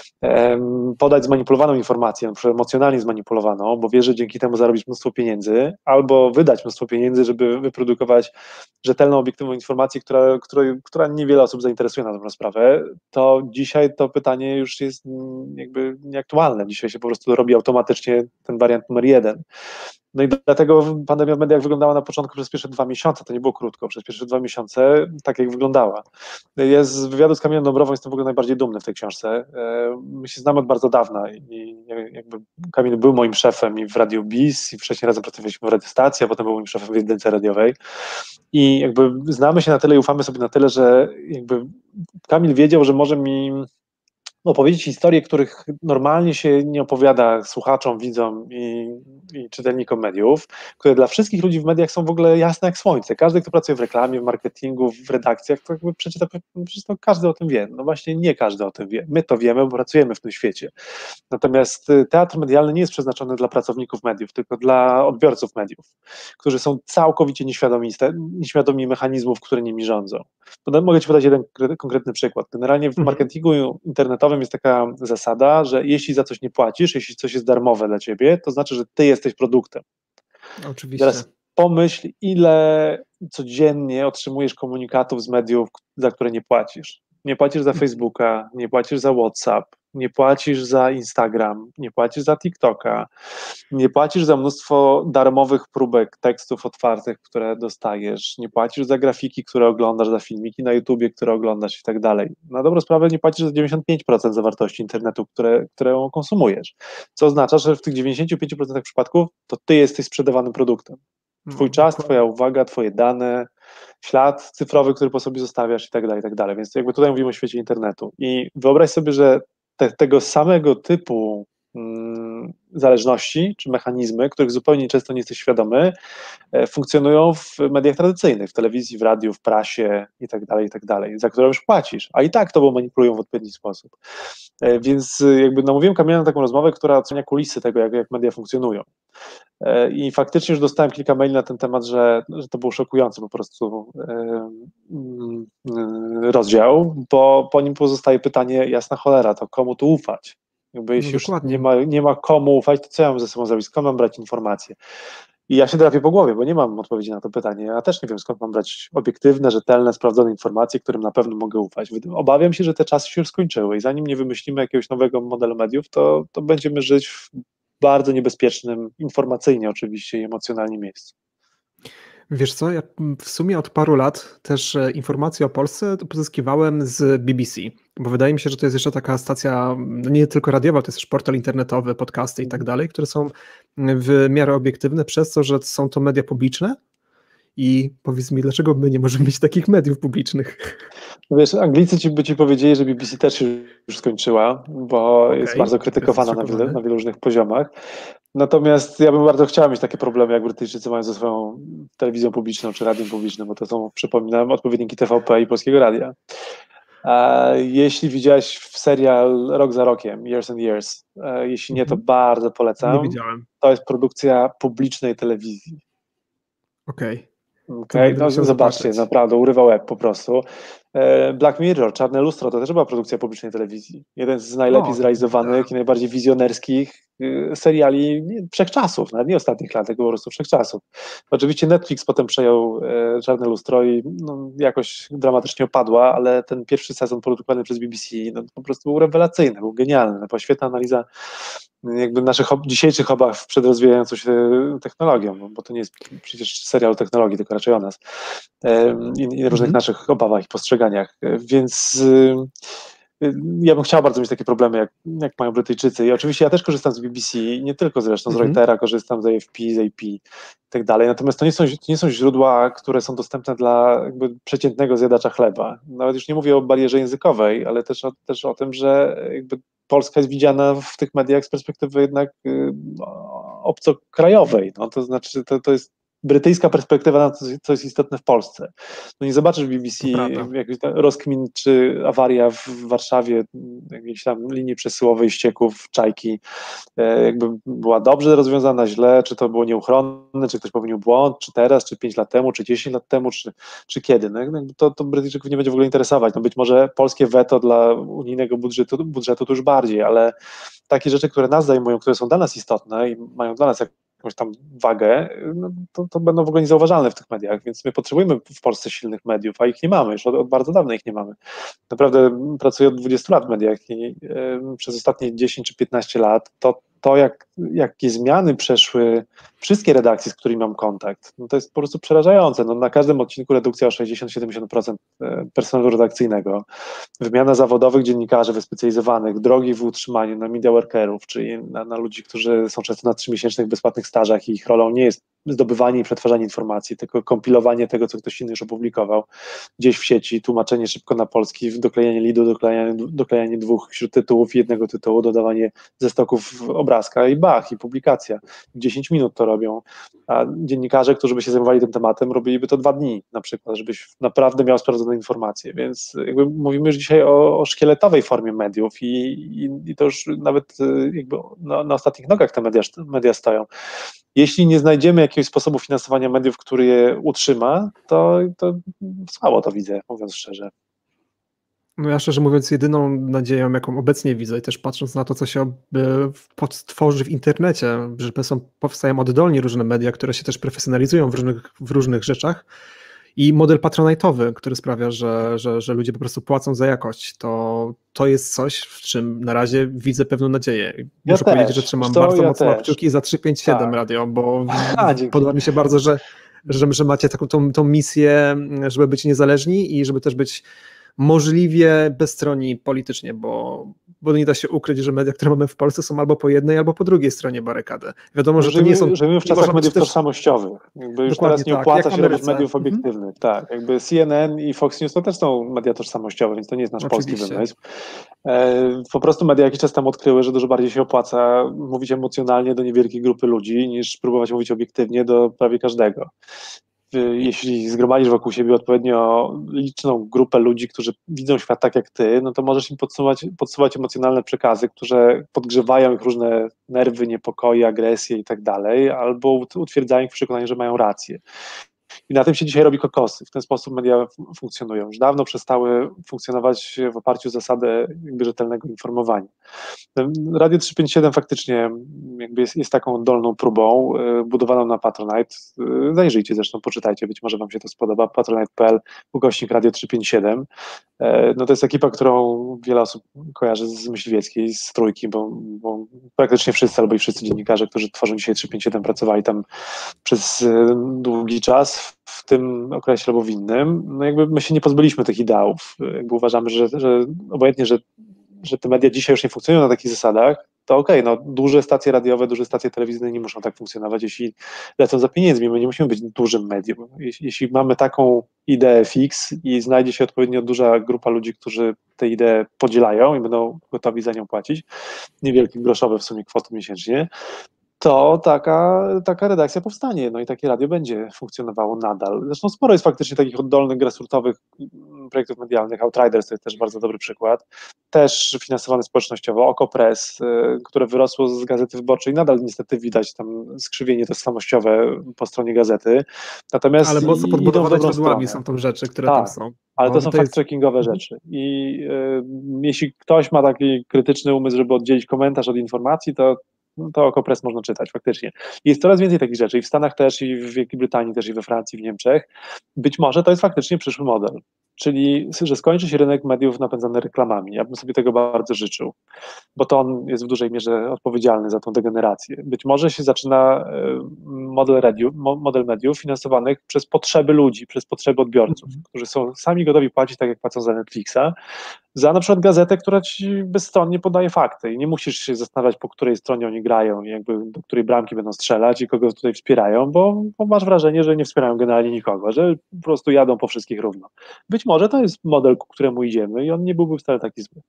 podać zmanipulowaną informację, emocjonalnie zmanipulowaną, bo wiesz, że dzięki temu zarobisz mnóstwo pieniędzy, albo wydać mnóstwo pieniędzy, żeby wyprodukować rzetelną, obiektywną informację, która, której, która niewiele osób zainteresuje na dobrą sprawę, to dzisiaj to pytanie już jest jakby nieaktualne. Dzisiaj się po prostu robi automatycznie ten wariant numer jeden. No i dlatego pandemia w mediach wyglądała na początku przez pierwsze dwa miesiące, to nie było krótko, przez pierwsze dwa miesiące tak jak wyglądała. Ja z wywiadu z Kamilem Dąbrową jestem w ogóle najbardziej dumny w tej książce. My się znamy od bardzo dawna i jakby Kamil był moim szefem i w Radiu Bis i wcześniej razem pracowaliśmy w radiostacji, a potem był moim szefem w jedynce radiowej i jakby znamy się na tyle i ufamy sobie na tyle, że jakby Kamil wiedział, że może mi opowiedzieć historie, których normalnie się nie opowiada słuchaczom, widzom i, i czytelnikom mediów, które dla wszystkich ludzi w mediach są w ogóle jasne jak słońce. Każdy, kto pracuje w reklamie, w marketingu, w redakcjach, to jakby przeczyta, przecież to każdy o tym wie. No właśnie nie każdy o tym wie. My to wiemy, bo pracujemy w tym świecie. Natomiast teatr medialny nie jest przeznaczony dla pracowników mediów, tylko dla odbiorców mediów, którzy są całkowicie nieświadomi, nieświadomi mechanizmów, które nimi rządzą. Mogę Ci podać jeden konkretny przykład. Generalnie w marketingu internetowym jest taka zasada, że jeśli za coś nie płacisz, jeśli coś jest darmowe dla ciebie, to znaczy, że ty jesteś produktem. Oczywiście. Teraz pomyśl, ile codziennie otrzymujesz komunikatów z mediów, za które nie płacisz. Nie płacisz za Facebooka, nie płacisz za WhatsApp, nie płacisz za Instagram, nie płacisz za TikToka, nie płacisz za mnóstwo darmowych próbek tekstów otwartych, które dostajesz, nie płacisz za grafiki, które oglądasz, za filmiki na YouTubie, które oglądasz i tak dalej. Na dobrą sprawę nie płacisz za dziewięćdziesiąt pięć procent zawartości internetu, które, którą konsumujesz, co oznacza, że w tych dziewięćdziesięciu pięciu procentach przypadków to ty jesteś sprzedawanym produktem. Twój no, czas, dokładnie. Twoja uwaga, twoje dane, ślad cyfrowy, który po sobie zostawiasz i tak dalej, i tak dalej. Więc jakby tutaj mówimy o świecie internetu. I wyobraź sobie, że te, tego samego typu mm, zależności czy mechanizmy, których zupełnie często nie jesteś świadomy, e, funkcjonują w mediach tradycyjnych, w telewizji, w radiu, w prasie i tak dalej, i tak dalej, za które już płacisz, a i tak tobą manipulują w odpowiedni sposób. E, więc jakby namówiłem Kamila na taką rozmowę, która ocenia kulisy tego, jak, jak media funkcjonują. I faktycznie już dostałem kilka maili na ten temat, że, że to był szokujący po prostu yy, rozdział, bo po nim pozostaje pytanie, jasna cholera, to komu tu ufać? Jakby jeśli no już nie ma, nie ma komu ufać, to co ja mam ze sobą zrobić? Skąd mam brać informacje? I ja się drapię po głowie, bo nie mam odpowiedzi na to pytanie. Ja też nie wiem, skąd mam brać obiektywne, rzetelne, sprawdzone informacje, którym na pewno mogę ufać. Obawiam się, że te czasy się już skończyły i zanim nie wymyślimy jakiegoś nowego modelu mediów, to, to będziemy żyć w bardzo niebezpiecznym, informacyjnie oczywiście i emocjonalnie miejscu. Wiesz co, ja w sumie od paru lat też informacje o Polsce pozyskiwałem z B B C, bo wydaje mi się, że to jest jeszcze taka stacja, nie tylko radiowa, to jest też portal internetowy, podcasty i tak dalej, które są w miarę obiektywne przez to, że są to media publiczne. I powiedz mi, dlaczego my nie możemy mieć takich mediów publicznych? Wiesz, Anglicy ci by ci powiedzieli, że B B C też się już skończyła, bo okay, jest bardzo krytykowana jest na, wiele, na wielu różnych poziomach. Natomiast ja bym bardzo chciał mieć takie problemy, jak Brytyjczycy mają ze swoją telewizją publiczną czy radiem publicznym, bo to są, przypominam, odpowiedniki T V P i Polskiego Radia. A jeśli widziałeś w serial Rok za rokiem, Years and Years, jeśli nie, to bardzo polecam. Nie widziałem. To jest produkcja publicznej telewizji. Okej. Okay. Okej, okay, no zobaczcie, zobaczyć. Naprawdę, urywa łeb po prostu. Black Mirror, Czarne Lustro, to też była produkcja publicznej telewizji. Jeden z najlepiej o, zrealizowanych tak. i najbardziej wizjonerskich seriali wszechczasów, nawet nie ostatnich lat, tylko po prostu wszechczasów. Oczywiście Netflix potem przejął Czarne Lustro i no, jakoś dramatycznie opadła, ale ten pierwszy sezon produkowany przez B B C no, po prostu był rewelacyjny, był genialny. Była świetna analiza jakby naszych dzisiejszych obaw przed rozwijającą się technologią, bo to nie jest przecież serial o technologii, tylko raczej o nas i, i różnych mm-hmm. naszych obawach i postrzeganiach, więc ja bym chciał bardzo mieć takie problemy, jak, jak mają Brytyjczycy i oczywiście ja też korzystam z B B C, nie tylko zresztą z mm-hmm. Reutera, korzystam z A F P, z A P i tak dalej, natomiast to nie, są, to nie są źródła, które są dostępne dla jakby przeciętnego zjadacza chleba. Nawet już nie mówię o barierze językowej, ale też o, też o tym, że jakby Polska jest widziana w tych mediach z perspektywy jednak y, obcokrajowej, no, to znaczy to, to jest brytyjska perspektywa na to, co jest istotne w Polsce. No nie zobaczysz w B B C jakiś rozkmin czy awaria w Warszawie, jakiejś tam linii przesyłowej ścieków, czajki, jakby była dobrze rozwiązana, źle, czy to było nieuchronne, czy ktoś popełnił błąd, czy teraz, czy pięć lat temu, czy dziesięć lat temu, czy, czy kiedy. No, to, to Brytyjczyków nie będzie w ogóle interesować. No być może polskie weto dla unijnego budżetu, budżetu to już bardziej, ale takie rzeczy, które nas zajmują, które są dla nas istotne i mają dla nas jakąś tam wagę, no to, to będą w ogóle niezauważalne w tych mediach, więc my potrzebujemy w Polsce silnych mediów, a ich nie mamy, już od, od bardzo dawna ich nie mamy. Naprawdę pracuję od dwudziestu lat w mediach i y, przez ostatnie dziesięć czy piętnaście lat to, to jak, jakie zmiany przeszły wszystkie redakcje, z którymi mam kontakt, no to jest po prostu przerażające. No, na każdym odcinku redukcja o sześćdziesiąt do siedemdziesięciu procent personelu redakcyjnego, wymiana zawodowych dziennikarzy wyspecjalizowanych, drogi w utrzymaniu na media workerów, czyli na, na ludzi, którzy są często na trzymiesięcznych bezpłatnych stażach i ich rolą nie jest zdobywanie i przetwarzanie informacji, tylko kompilowanie tego, co ktoś inny już opublikował gdzieś w sieci, tłumaczenie szybko na polski, doklejanie lidu, doklejanie, doklejanie dwóch śródtytułów i jednego tytułu, dodawanie ze stoków obrazka i bach, i publikacja. W dziesięć minut to robią, a dziennikarze, którzy by się zajmowali tym tematem, robiliby to dwa dni na przykład, żebyś naprawdę miał sprawdzone informacje, więc jakby mówimy już dzisiaj o, o szkieletowej formie mediów i, i, i to już nawet jakby na, na ostatnich nogach te media, media stoją. Jeśli nie znajdziemy jakiegoś sposobu finansowania mediów, który je utrzyma, to, to słabo to widzę, mówiąc szczerze. No ja szczerze mówiąc, jedyną nadzieją, jaką obecnie widzę, i też patrząc na to, co się tworzy w internecie, że są, powstają oddolnie różne media, które się też profesjonalizują w różnych, w różnych rzeczach, i model patronajtowy, który sprawia, że, że, że ludzie po prostu płacą za jakość, to, to jest coś, w czym na razie widzę pewną nadzieję. Ja Muszę też. powiedzieć, że trzymam to, bardzo ja mocno też. kciuki za trzysta pięćdziesiąt siedem tak. radio, bo A, podoba mi się bardzo, że, że, że macie taką tą, tą misję, żeby być niezależni i żeby też być możliwie bezstronni politycznie, bo, bo nie da się ukryć, że media, które mamy w Polsce, są albo po jednej, albo po drugiej stronie barykady. Wiadomo, że żyjemy, to nie są... Żyjemy w czasach mediów też... tożsamościowych. Jakby już teraz nie tak, opłaca się robić mediów obiektywnych. Mm-hmm. Tak, jakby C N N i Fox News to też są media tożsamościowe, więc to nie jest nasz Oczywiście. polski wymysł. E, po prostu media jakiś czas temu odkryły, że dużo bardziej się opłaca mówić emocjonalnie do niewielkiej grupy ludzi, niż próbować mówić obiektywnie do prawie każdego. Jeśli zgromadzisz wokół siebie odpowiednio liczną grupę ludzi, którzy widzą świat tak jak ty, no to możesz im podsuwać, podsuwać emocjonalne przekazy, które podgrzewają ich różne nerwy, niepokoje, agresje i tak dalej, albo utwierdzają ich w przekonaniu, że mają rację. I na tym się dzisiaj robi kokosy. W ten sposób media funkcjonują. Już dawno przestały funkcjonować w oparciu o zasadę jakby rzetelnego informowania. Radio trzysta pięćdziesiąt siedem faktycznie jakby jest, jest taką oddolną próbą, y, budowaną na Patronite. Y, zajrzyjcie zresztą, poczytajcie, być może wam się to spodoba. patronite kropka p l, ukośnik Radio trzysta pięćdziesiąt siedem. Y, no to jest ekipa, którą wiele osób kojarzy z Myśliwieckiej, z Trójki, bo, bo praktycznie wszyscy albo i wszyscy dziennikarze, którzy tworzą dzisiaj trzysta pięćdziesiąt siedem, pracowali tam przez y, długi czas, w tym okresie albo w innym. No jakby my się nie pozbyliśmy tych ideałów. Jakby uważamy, że, że obojętnie, że że te media dzisiaj już nie funkcjonują na takich zasadach, to okej, okay, no duże stacje radiowe, duże stacje telewizyjne nie muszą tak funkcjonować, jeśli lecą za pieniędzmi, my nie musimy być dużym medium. Jeśli, jeśli mamy taką ideę fix i znajdzie się odpowiednio duża grupa ludzi, którzy tę ideę podzielają i będą gotowi za nią płacić, niewielkie groszowe w sumie kwoty miesięcznie, to taka, taka redakcja powstanie, no i takie radio będzie funkcjonowało nadal. Zresztą sporo jest faktycznie takich oddolnych, grassrootowych projektów medialnych. Outriders to jest też bardzo dobry przykład. Też finansowane społecznościowo, Okopress, które wyrosło z Gazety Wyborczej. Nadal niestety widać tam skrzywienie tożsamościowe po stronie gazety. Natomiast ale mocno podbudowane źródłami są to rzeczy, które tak, tam są. Ale to są fact-checkingowe jest... rzeczy. I y, jeśli ktoś ma taki krytyczny umysł, żeby oddzielić komentarz od informacji, to No to Okopress można czytać, faktycznie. Jest coraz więcej takich rzeczy i w Stanach też, i w Wielkiej Brytanii też, i we Francji, w Niemczech. Być może to jest faktycznie przyszły model, czyli że skończy się rynek mediów napędzany reklamami. Ja bym sobie tego bardzo życzył, bo to on jest w dużej mierze odpowiedzialny za tą degenerację. Być może się zaczyna model, radio, model mediów finansowanych przez potrzeby ludzi, przez potrzeby odbiorców, mm. którzy są sami gotowi płacić tak, jak płacą za Netflixa, za na przykład gazetę, która ci bezstronnie podaje fakty i nie musisz się zastanawiać, po której stronie oni grają i jakby do której bramki będą strzelać i kogo tutaj wspierają, bo, bo masz wrażenie, że nie wspierają generalnie nikogo, że po prostu jadą po wszystkich równo. Być może to jest model, ku któremu idziemy i on nie byłby wcale taki zły.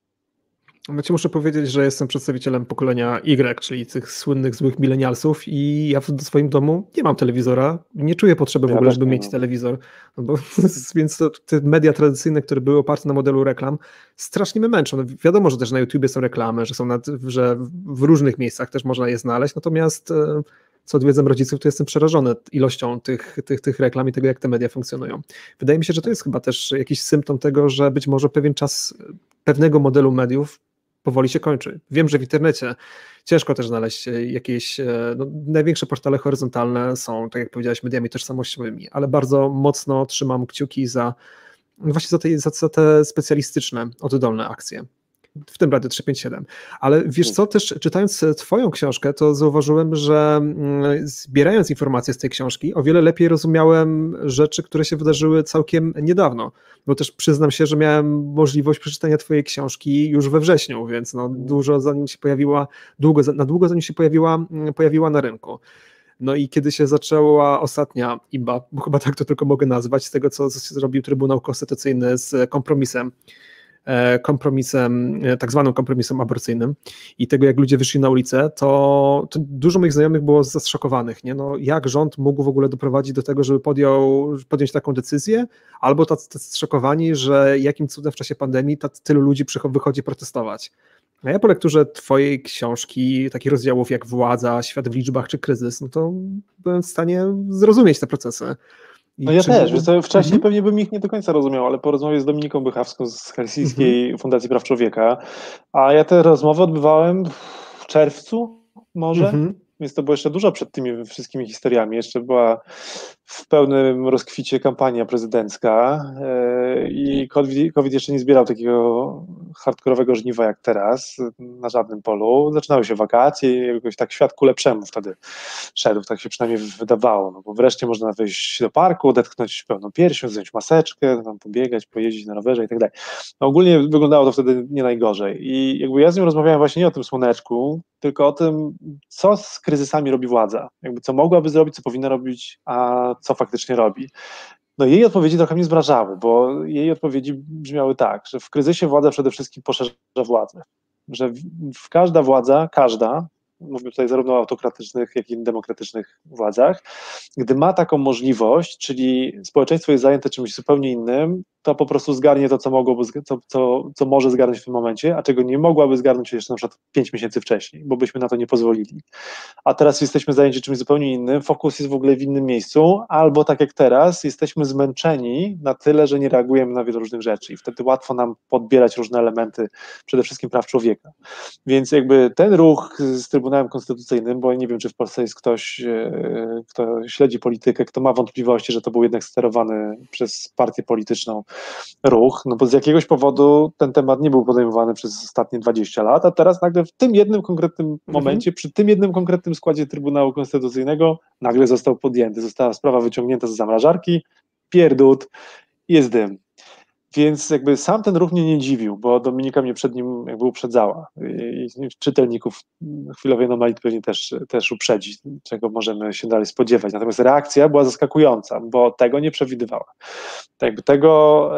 Ja ci muszę powiedzieć, że jestem przedstawicielem pokolenia Y, czyli tych słynnych złych milenialsów i ja w swoim domu nie mam telewizora, nie czuję potrzeby ja w ogóle, żeby mieć mam. telewizor, no bo, więc to, te media tradycyjne, które były oparte na modelu reklam, strasznie mnie męczą. No wiadomo, że też na YouTubie są reklamy, że są nad, że w różnych miejscach też można je znaleźć, natomiast co odwiedzam rodziców, to jestem przerażony ilością tych, tych, tych reklam i tego, jak te media funkcjonują. Wydaje mi się, że to jest chyba też jakiś symptom tego, że być może pewien czas pewnego modelu mediów powoli się kończy. Wiem, że w internecie ciężko też znaleźć jakieś, no, największe portale horyzontalne są, tak jak powiedziałeś, mediami tożsamościowymi, ale bardzo mocno trzymam kciuki za właśnie za te, za, za te specjalistyczne, oddolne akcje. W tym Radio trzysta pięćdziesiąt siedem. Ale wiesz co, też czytając twoją książkę, to zauważyłem, że zbierając informacje z tej książki, o wiele lepiej rozumiałem rzeczy, które się wydarzyły całkiem niedawno, bo też przyznam się, że miałem możliwość przeczytania twojej książki już we wrześniu, więc no dużo zanim się pojawiła, długo, na długo zanim się pojawiła, pojawiła na rynku. No i kiedy się zaczęła ostatnia I B A, bo chyba tak to tylko mogę nazwać, z tego co zrobił Trybunał Konstytucyjny z kompromisem, kompromisem, tak zwanym kompromisem aborcyjnym i tego, jak ludzie wyszli na ulicę, to, to dużo moich znajomych było zaszokowanych, nie? No, jak rząd mógł w ogóle doprowadzić do tego, żeby podjął, podjąć taką decyzję, albo tacy, tacy zszokowani, że jakim cudem w czasie pandemii tak tylu ludzi wychodzi protestować. A ja po lekturze twojej książki, takich rozdziałów jak Władza, Świat w liczbach czy Kryzys, no to byłem w stanie zrozumieć te procesy. I no ja czy... też, wiesz co, wcześniej mhm. pewnie bym ich nie do końca rozumiał, ale po rozmowie z Dominiką Bychawską z Helsińskiej mhm. Fundacji Praw Człowieka, a ja te rozmowy odbywałem w czerwcu może, mhm. więc to było jeszcze dużo przed tymi wszystkimi historiami, jeszcze była w pełnym rozkwicie kampania prezydencka yy, i COVID, COVID jeszcze nie zbierał takiego hardkorowego żniwa jak teraz na żadnym polu. Zaczynały się wakacje i jakoś tak świat ku lepszemu wtedy szedł, tak się przynajmniej wydawało, no bo wreszcie można wyjść do parku, odetchnąć pełną piersią, zdjąć maseczkę, tam pobiegać, pojeździć na rowerze i tak dalej. No ogólnie wyglądało to wtedy nie najgorzej i jakby ja z nim rozmawiałem właśnie nie o tym słoneczku, tylko o tym, co z kryzysami robi władza, jakby co mogłaby zrobić, co powinna robić, a co faktycznie robi. No jej odpowiedzi trochę mnie zmrażały, bo jej odpowiedzi brzmiały tak, że w kryzysie władza przede wszystkim poszerza władzę, że w, w każda władza, każda, mówimy tutaj zarówno o autokratycznych, jak i demokratycznych władzach, gdy ma taką możliwość, czyli społeczeństwo jest zajęte czymś zupełnie innym, to po prostu zgarnie to, co mogłoby, co, co, co może zgarnąć w tym momencie, a czego nie mogłaby zgarnąć jeszcze na przykład pięć miesięcy wcześniej, bo byśmy na to nie pozwolili. A teraz jesteśmy zajęci czymś zupełnie innym, fokus jest w ogóle w innym miejscu, albo tak jak teraz, jesteśmy zmęczeni na tyle, że nie reagujemy na wiele różnych rzeczy i wtedy łatwo nam podbierać różne elementy, przede wszystkim praw człowieka. Więc jakby ten ruch z Trybunałem Konstytucyjnym, bo nie wiem, czy w Polsce jest ktoś, kto śledzi politykę, kto ma wątpliwości, że to był jednak sterowany przez partię polityczną ruch, no bo z jakiegoś powodu ten temat nie był podejmowany przez ostatnie dwadzieścia lat, a teraz nagle w tym jednym konkretnym momencie, mhm. przy tym jednym konkretnym składzie Trybunału Konstytucyjnego nagle został podjęty, została sprawa wyciągnięta z zamrażarki, pierdut, jest dym. Więc jakby sam ten ruch mnie nie dziwił, bo Dominika mnie przed nim jakby uprzedzała i czytelników chwilowej anomalii pewnie też, też uprzedzi, czego możemy się dalej spodziewać. Natomiast reakcja była zaskakująca, bo tego nie przewidywała. Tak jakby tego,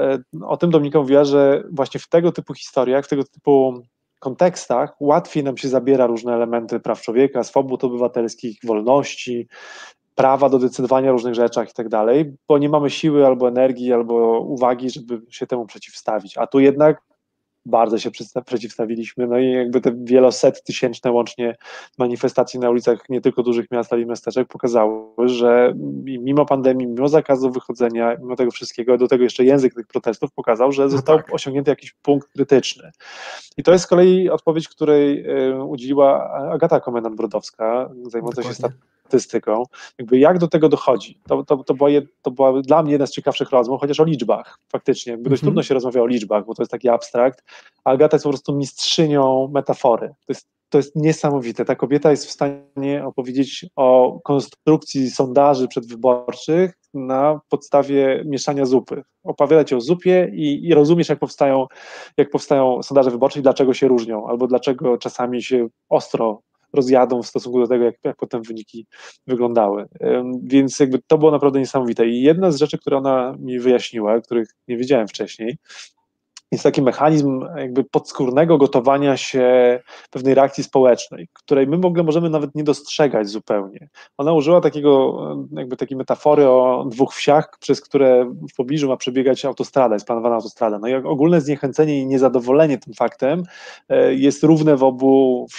o tym Dominika mówiła, że właśnie w tego typu historiach, w tego typu kontekstach łatwiej nam się zabiera różne elementy praw człowieka, swobód obywatelskich, wolności, prawa do decydowania o różnych rzeczach i tak dalej, bo nie mamy siły albo energii, albo uwagi, żeby się temu przeciwstawić. A tu jednak bardzo się przeciwstawiliśmy, no i jakby te wieloset tysięczne łącznie manifestacji na ulicach nie tylko dużych miast, ale i miasteczek pokazały, że mimo pandemii, mimo zakazu wychodzenia, mimo tego wszystkiego, do tego jeszcze język tych protestów pokazał, że został no tak. osiągnięty jakiś punkt krytyczny. I to jest z kolei odpowiedź, której udzieliła Agata Komendant-Brodowska, zajmująca się statystyką. Jakby jak do tego dochodzi? To, to, to, była, to była dla mnie jedna z ciekawszych rozmów, chociaż o liczbach faktycznie. Jakby dość mm-hmm. trudno się rozmawia o liczbach, bo to jest taki abstrakt. A Agata jest po prostu mistrzynią metafory. To jest, to jest niesamowite. Ta kobieta jest w stanie opowiedzieć o konstrukcji sondaży przedwyborczych na podstawie mieszania zupy. Opowiadać o zupie i, i rozumiesz, jak powstają, jak powstają sondaże wyborcze i dlaczego się różnią, albo dlaczego czasami się ostro rozjadą w stosunku do tego, jak, jak potem wyniki wyglądały. Więc jakby to było naprawdę niesamowite. I jedna z rzeczy, które ona mi wyjaśniła, których nie wiedziałem wcześniej, jest taki mechanizm jakby podskórnego gotowania się pewnej reakcji społecznej, której my w ogóle możemy nawet nie dostrzegać zupełnie. Ona użyła takiego, jakby takiej metafory o dwóch wsiach, przez które w pobliżu ma przebiegać autostrada, jest planowana autostrada. No i ogólne zniechęcenie i niezadowolenie tym faktem jest równe w obu wsiach.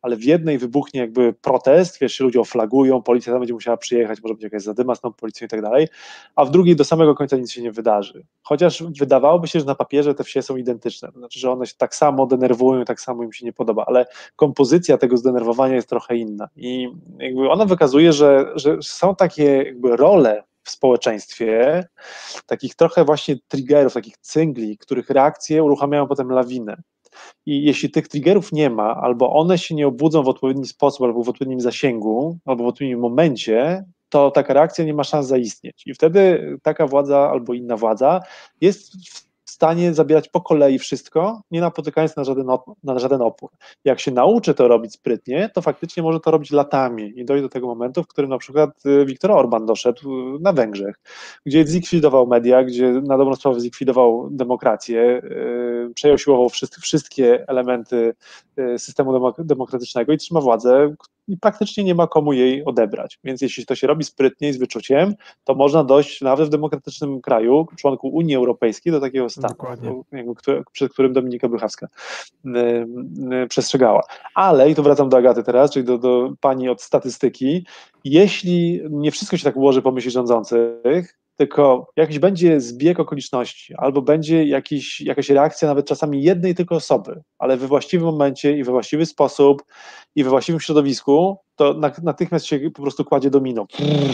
ale w jednej wybuchnie jakby protest, wiesz, się ludzie oflagują, policja tam będzie musiała przyjechać, może będzie jakaś zadyma z tą policją i tak dalej, a w drugiej do samego końca nic się nie wydarzy. Chociaż wydawałoby się, że na papierze te wsie są identyczne, to znaczy, że one się tak samo denerwują, tak samo im się nie podoba, ale kompozycja tego zdenerwowania jest trochę inna i jakby ona wykazuje, że, że są takie jakby role w społeczeństwie, takich trochę właśnie triggerów, takich cyngli, których reakcje uruchamiają potem lawinę. I jeśli tych triggerów nie ma, albo one się nie obudzą w odpowiedni sposób, albo w odpowiednim zasięgu, albo w odpowiednim momencie, to taka reakcja nie ma szans zaistnieć. I wtedy taka władza albo inna władza jest w stanie zabierać po kolei wszystko, nie napotykając na żaden, op- na żaden opór. Jak się nauczy to robić sprytnie, to faktycznie może to robić latami i dojdzie do tego momentu, w którym na przykład Viktor Orban doszedł na Węgrzech, gdzie zlikwidował media, gdzie na dobrą sprawę zlikwidował demokrację, yy, przejął siłowo wszystkie, wszystkie elementy yy, systemu demok- demokratycznego i trzyma władzę i praktycznie nie ma komu jej odebrać. Więc jeśli to się robi sprytnie i z wyczuciem, to można dojść nawet w demokratycznym kraju, członku Unii Europejskiej, do takiego stanu, jakby, przed którym Dominika Bychawska y, y, przestrzegała. Ale, i tu wracam do Agaty teraz, czyli do, do pani od statystyki, jeśli nie wszystko się tak ułoży po myśli rządzących, tylko jakiś będzie zbieg okoliczności, albo będzie jakiś, jakaś reakcja nawet czasami jednej tylko osoby, ale we właściwym momencie i we właściwy sposób i we właściwym środowisku, to natychmiast się po prostu kładzie domino.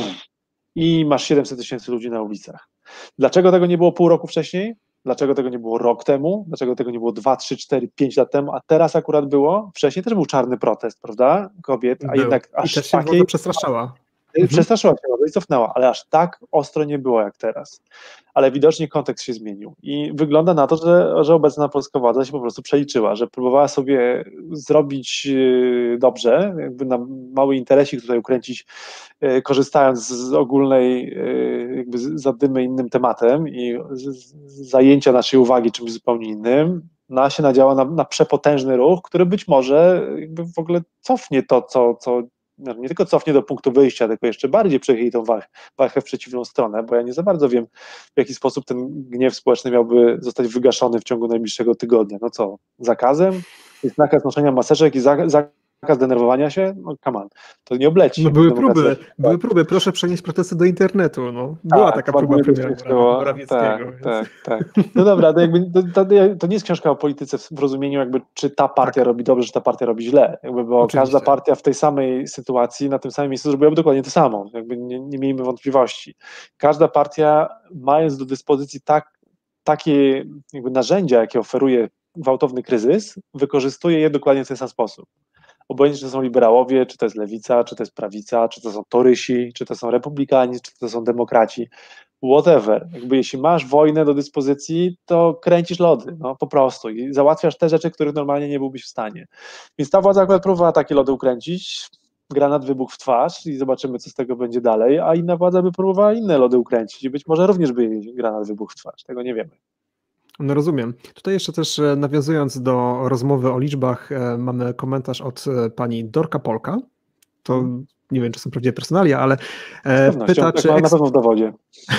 I masz siedemset tysięcy ludzi na ulicach. Dlaczego tego nie było pół roku wcześniej? Dlaczego tego nie było rok temu? Dlaczego tego nie było dwa, trzy, cztery, pięć lat temu? A teraz akurat było? Wcześniej też był czarny protest, prawda? Kobiet, a Był. jednak I aż też się takiej... władza przestraszyła. Przestraszyła się władza i cofnęła, ale aż tak ostro nie było jak teraz. Ale widocznie kontekst się zmienił i wygląda na to, że, że obecna polska władza się po prostu przeliczyła, że próbowała sobie zrobić dobrze, jakby na mały interesik tutaj ukręcić, korzystając z ogólnej jakby zadymy innym tematem i zajęcia naszej uwagi czymś zupełnie innym. Ona się nadziała na, na przepotężny ruch, który być może jakby w ogóle cofnie to, co, co nie tylko cofnie do punktu wyjścia, tylko jeszcze bardziej przechyli tą wach, wachę w przeciwną stronę, bo ja nie za bardzo wiem, w jaki sposób ten gniew społeczny miałby zostać wygaszony w ciągu najbliższego tygodnia. No co, zakazem? Jest nakaz noszenia maseczek i zakaz denerwowania się? No come on, to nie obleci. No były próby, były próby, proszę przenieść protesty do internetu, no. Była tak, taka próba premiera Morawieckiego. Tak, tak, tak. No dobra, to, jakby, to, to, to nie jest książka o polityce w rozumieniu jakby, czy ta partia tak. robi dobrze, czy ta partia robi źle, jakby, bo Oczywiście. Każda partia w tej samej sytuacji, na tym samym miejscu zrobiłaby dokładnie to samo, jakby nie, nie miejmy wątpliwości. Każda partia, mając do dyspozycji tak, takie jakby narzędzia, jakie oferuje gwałtowny kryzys, wykorzystuje je dokładnie w ten sam sposób. Obojętnie, czy to są liberałowie, czy to jest lewica, czy to jest prawica, czy to są torysi, czy to są republikanie, czy to są demokraci, whatever. Jakby jeśli masz wojnę do dyspozycji, to kręcisz lody, no po prostu i załatwiasz te rzeczy, których normalnie nie byłbyś w stanie. Więc ta władza akurat próbowała takie lody ukręcić, granat wybuchł w twarz i zobaczymy, co z tego będzie dalej, a inna władza by próbowała inne lody ukręcić i być może również by jej granat wybuchł w twarz, tego nie wiemy. No rozumiem. Tutaj jeszcze też nawiązując do rozmowy o liczbach, mamy komentarz od pani Dorka Polka. To nie wiem, czy są prawdziwe personalia, ale pyta, czy, eks... na pewno w dowodzie.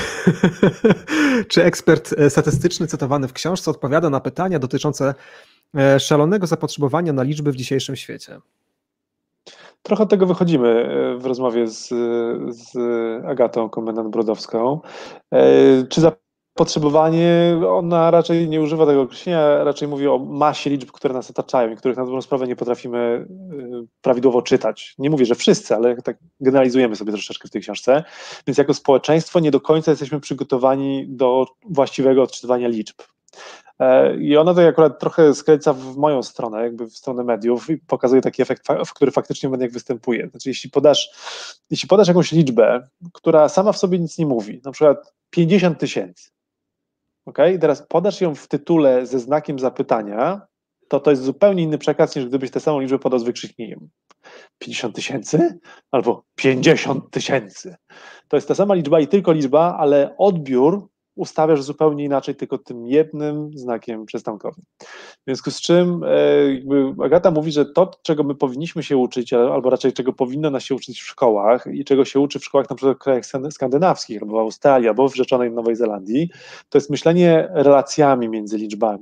czy ekspert statystyczny cytowany w książce odpowiada na pytania dotyczące szalonego zapotrzebowania na liczby w dzisiejszym świecie. Trochę od tego wychodzimy w rozmowie z, z Agatą Komendant-Brodowską. Czy za Potrzebowanie, ona raczej nie używa tego określenia, raczej mówi o masie liczb, które nas otaczają i których na dobrą sprawę nie potrafimy prawidłowo czytać. Nie mówię, że wszyscy, ale tak generalizujemy sobie troszeczkę w tej książce, więc jako społeczeństwo nie do końca jesteśmy przygotowani do właściwego odczytywania liczb. I ona to akurat trochę skręca w moją stronę, jakby w stronę mediów i pokazuje taki efekt, w który faktycznie rynek występuje. Znaczy, jeśli podasz, jeśli podasz jakąś liczbę, która sama w sobie nic nie mówi, na przykład pięćdziesiąt tysięcy, okay? I teraz podasz ją w tytule ze znakiem zapytania, to to jest zupełnie inny przekaz, niż gdybyś tę samą liczbę podał z wykrzyknikiem. pięćdziesiąt tysięcy albo pięćdziesiąt tysięcy. To jest ta sama liczba i tylko liczba, ale odbiór ustawiasz zupełnie inaczej, tylko tym jednym znakiem przystankowym. W związku z czym jakby Agata mówi, że to, czego my powinniśmy się uczyć, albo raczej czego powinno nas się uczyć w szkołach i czego się uczy w szkołach na przykład w krajach skandynawskich, albo w Australii, albo w Rzeczonej Nowej Zelandii, to jest myślenie relacjami między liczbami.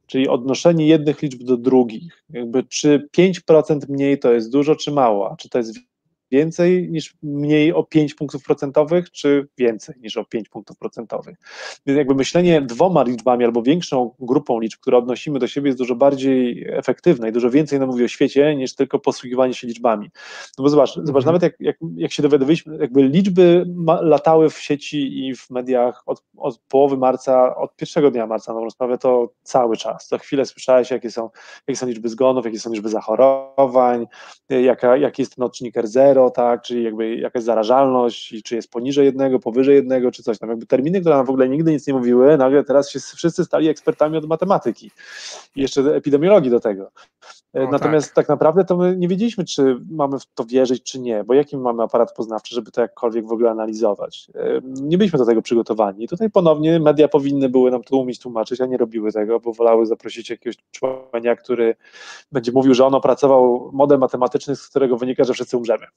czyli odnoszenie jednych liczb do drugich. Jakby czy pięć procent mniej to jest dużo, czy mało, a czy to jest więcej niż mniej o pięć punktów procentowych, czy więcej niż o pięć punktów procentowych. Więc jakby myślenie dwoma liczbami albo większą grupą liczb, które odnosimy do siebie, jest dużo bardziej efektywne i dużo więcej nam mówi o świecie, niż tylko posługiwanie się liczbami. No bo zobacz, mhm. zobacz nawet jak, jak, jak się dowiadywaliśmy, jakby liczby ma, latały w sieci i w mediach od, od połowy marca, od pierwszego dnia marca, na dobrą sprawę, to cały czas. Co chwilę słyszałeś, jakie są, jakie są liczby zgonów, jakie są liczby zachorowań, jaka, jaki jest ten odczynnik R zero, tak, czyli jakby jaka jest zarażalność i czy jest poniżej jednego, powyżej jednego, czy coś tam. Jakby terminy, które nam w ogóle nigdy nic nie mówiły, nagle teraz się wszyscy stali ekspertami od matematyki i jeszcze epidemiologii do tego. No Natomiast tak. tak naprawdę to my nie wiedzieliśmy, czy mamy w to wierzyć, czy nie, bo jaki mamy aparat poznawczy, żeby to jakkolwiek w ogóle analizować. Nie byliśmy do tego przygotowani. I tutaj ponownie media powinny były nam to umieć tłumaczyć, a nie robiły tego, bo wolały zaprosić jakiegoś człowieka, który będzie mówił, że on opracował model matematyczny, z którego wynika, że wszyscy umrzemy.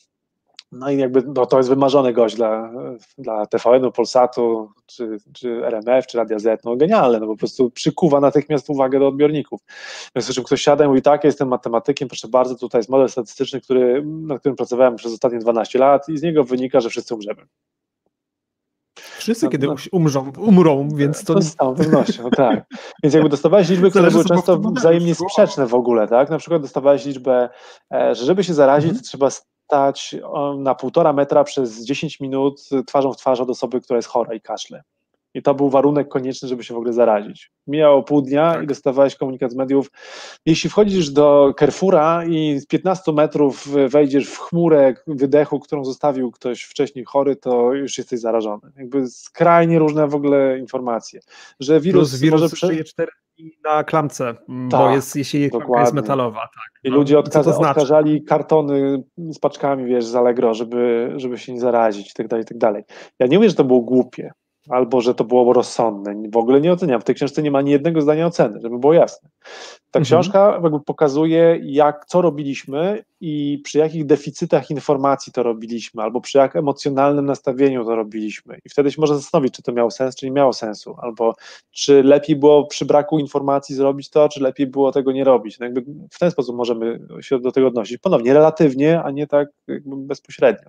No i jakby no to jest wymarzony gość dla, dla T V N-u, Polsatu, czy, czy R M F, czy Radia Z, no genialne, no po prostu przykuwa natychmiast uwagę do odbiorników. Więc czym ktoś siada i mówi, tak, ja jestem matematykiem, proszę bardzo, tutaj jest model statystyczny, który, nad którym pracowałem przez ostatnie dwanaście lat i z niego wynika, że wszyscy umrzemy. Wszyscy no, kiedy no, umrzą, umrą, więc to... To z całą pewnością, tak. Więc jakby dostawałeś liczby, które były często wzajemnie sprzeczne w ogóle, tak? Na przykład dostawałeś liczbę, że żeby się zarazić, mhm. to trzeba stać na półtora metra przez dziesięć minut twarzą w twarz od osoby, która jest chora i kaszle. I to był warunek konieczny, żeby się w ogóle zarazić. Mijało pół dnia tak. i dostawałeś komunikat z mediów. Jeśli wchodzisz do Carrefoura i z piętnastu metrów wejdziesz w chmurę wydechu, którą zostawił ktoś wcześniej chory, to już jesteś zarażony. Jakby skrajnie różne w ogóle informacje. Że wirus, Plus wirus może prze... żyje cztery dni na klamce, tak, bo jest, jeśli klamka jest metalowa. Tak. I no, ludzie odkaza- znaczy? odkażali kartony z paczkami, wiesz, z Allegro, żeby, żeby się nie zarazić i tak dalej, i tak dalej. Ja nie mówię, że to było głupie, albo że to było rozsądne. W ogóle nie oceniam. W tej książce nie ma ani jednego zdania oceny, żeby było jasne. Ta mhm. książka jakby pokazuje, jak, co robiliśmy i przy jakich deficytach informacji to robiliśmy, albo przy jak emocjonalnym nastawieniu to robiliśmy. I wtedy się można zastanowić, czy to miało sens, czy nie miało sensu, albo czy lepiej było przy braku informacji zrobić to, czy lepiej było tego nie robić. No jakby w ten sposób możemy się do tego odnosić. Ponownie, relatywnie, a nie tak jakby bezpośrednio.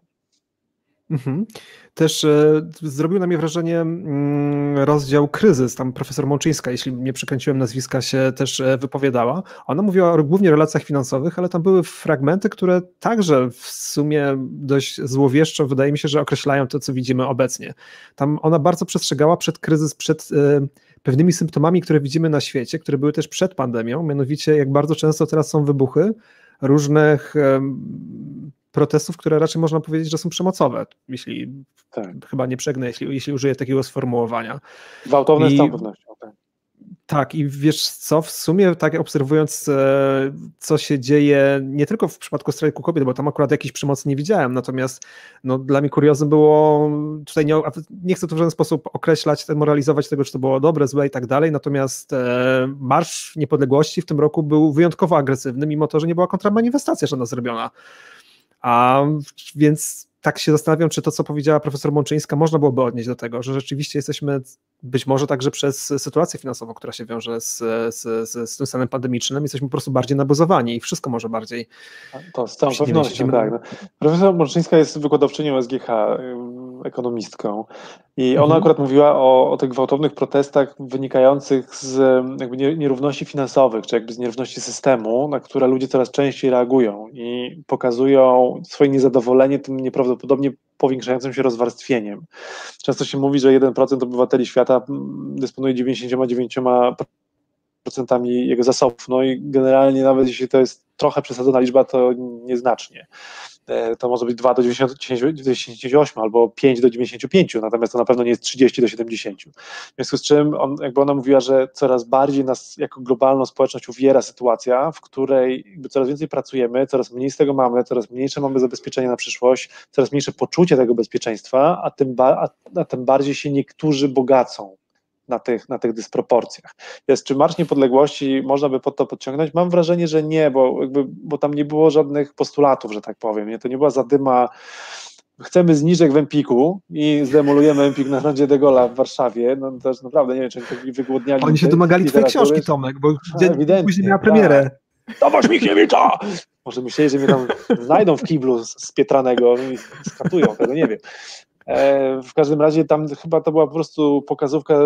Mhm. Też e, zrobił na mnie wrażenie mm, rozdział Kryzys, tam profesor Mączyńska, jeśli nie przekręciłem nazwiska, się też e, wypowiadała. Ona mówiła o, głównie o relacjach finansowych, ale tam były fragmenty, które także w sumie dość złowieszczo, wydaje mi się, że określają to, co widzimy obecnie. Tam ona bardzo przestrzegała przed kryzys, przed e, pewnymi symptomami, które widzimy na świecie, które były też przed pandemią, mianowicie jak bardzo często teraz są wybuchy różnych e, protestów, które raczej można powiedzieć, że są przemocowe, jeśli tak. chyba nie przegnę, jeśli, jeśli użyję takiego sformułowania. Gwałtowne z całą pewnością. Tak. tak, i wiesz co, w sumie tak obserwując, co się dzieje, nie tylko w przypadku strajku kobiet, bo tam akurat jakiejś przemocy nie widziałem, natomiast no, dla mnie kuriozem było, tutaj nie, nie chcę tu w żaden sposób określać, moralizować tego, czy to było dobre, złe i tak dalej, natomiast e, Marsz Niepodległości w tym roku był wyjątkowo agresywny, mimo to, że nie była kontramanifestacja żadna zrobiona. A więc tak się zastanawiam, czy to, co powiedziała profesor Mączyńska, można byłoby odnieść do tego, że rzeczywiście jesteśmy być może także przez sytuację finansową, która się wiąże z, z, z, z tym stanem pandemicznym, jesteśmy po prostu bardziej nabuzowani i wszystko może bardziej... To z całą pewnością, tak. No. Profesor Mączyńska jest wykładowczynią S G H, ekonomistką i ona mhm. akurat mówiła o, o tych gwałtownych protestach wynikających z jakby nierówności finansowych, czy jakby z nierówności systemu, na które ludzie coraz częściej reagują i pokazują swoje niezadowolenie tym nieprawdopodobnie powiększającym się rozwarstwieniem. Często się mówi, że jeden procent obywateli świata dysponuje dziewięćdziesiąt dziewięć procent jego zasobów. No i generalnie nawet jeśli to jest trochę przesadzona liczba, to nieznacznie. To może być dwa do dziewięćdziesięciu ośmiu albo pięć do dziewięćdziesięciu pięciu, natomiast to na pewno nie jest trzydzieści do siedemdziesięciu. W związku z czym on, jakby ona mówiła, że coraz bardziej nas jako globalną społeczność uwiera sytuacja, w której jakby coraz więcej pracujemy, coraz mniej z tego mamy, coraz mniejsze mamy zabezpieczenia na przyszłość, coraz mniejsze poczucie tego bezpieczeństwa, a tym, ba- a, a tym bardziej się niektórzy bogacą na tych, na tych dysproporcjach. Jest, czy Marsz Niepodległości można by pod to podciągnąć? Mam wrażenie, że nie, bo, jakby, bo tam nie było żadnych postulatów, że tak powiem. Nie? To nie była zadyma chcemy zniżek w Empiku i zdemolujemy Empik na rondzie de Gaulle'a w Warszawie, no to też naprawdę nie wiem, czy oni wygłodniali. Oni się domagali twojej książki, Tomek, bo dzień później miała premierę. Tomasz Michniewicza! Może myśleli, że mnie tam znajdą w kiblu z Pietranego i skatują, tego nie wiem. W każdym razie tam chyba to była po prostu pokazówka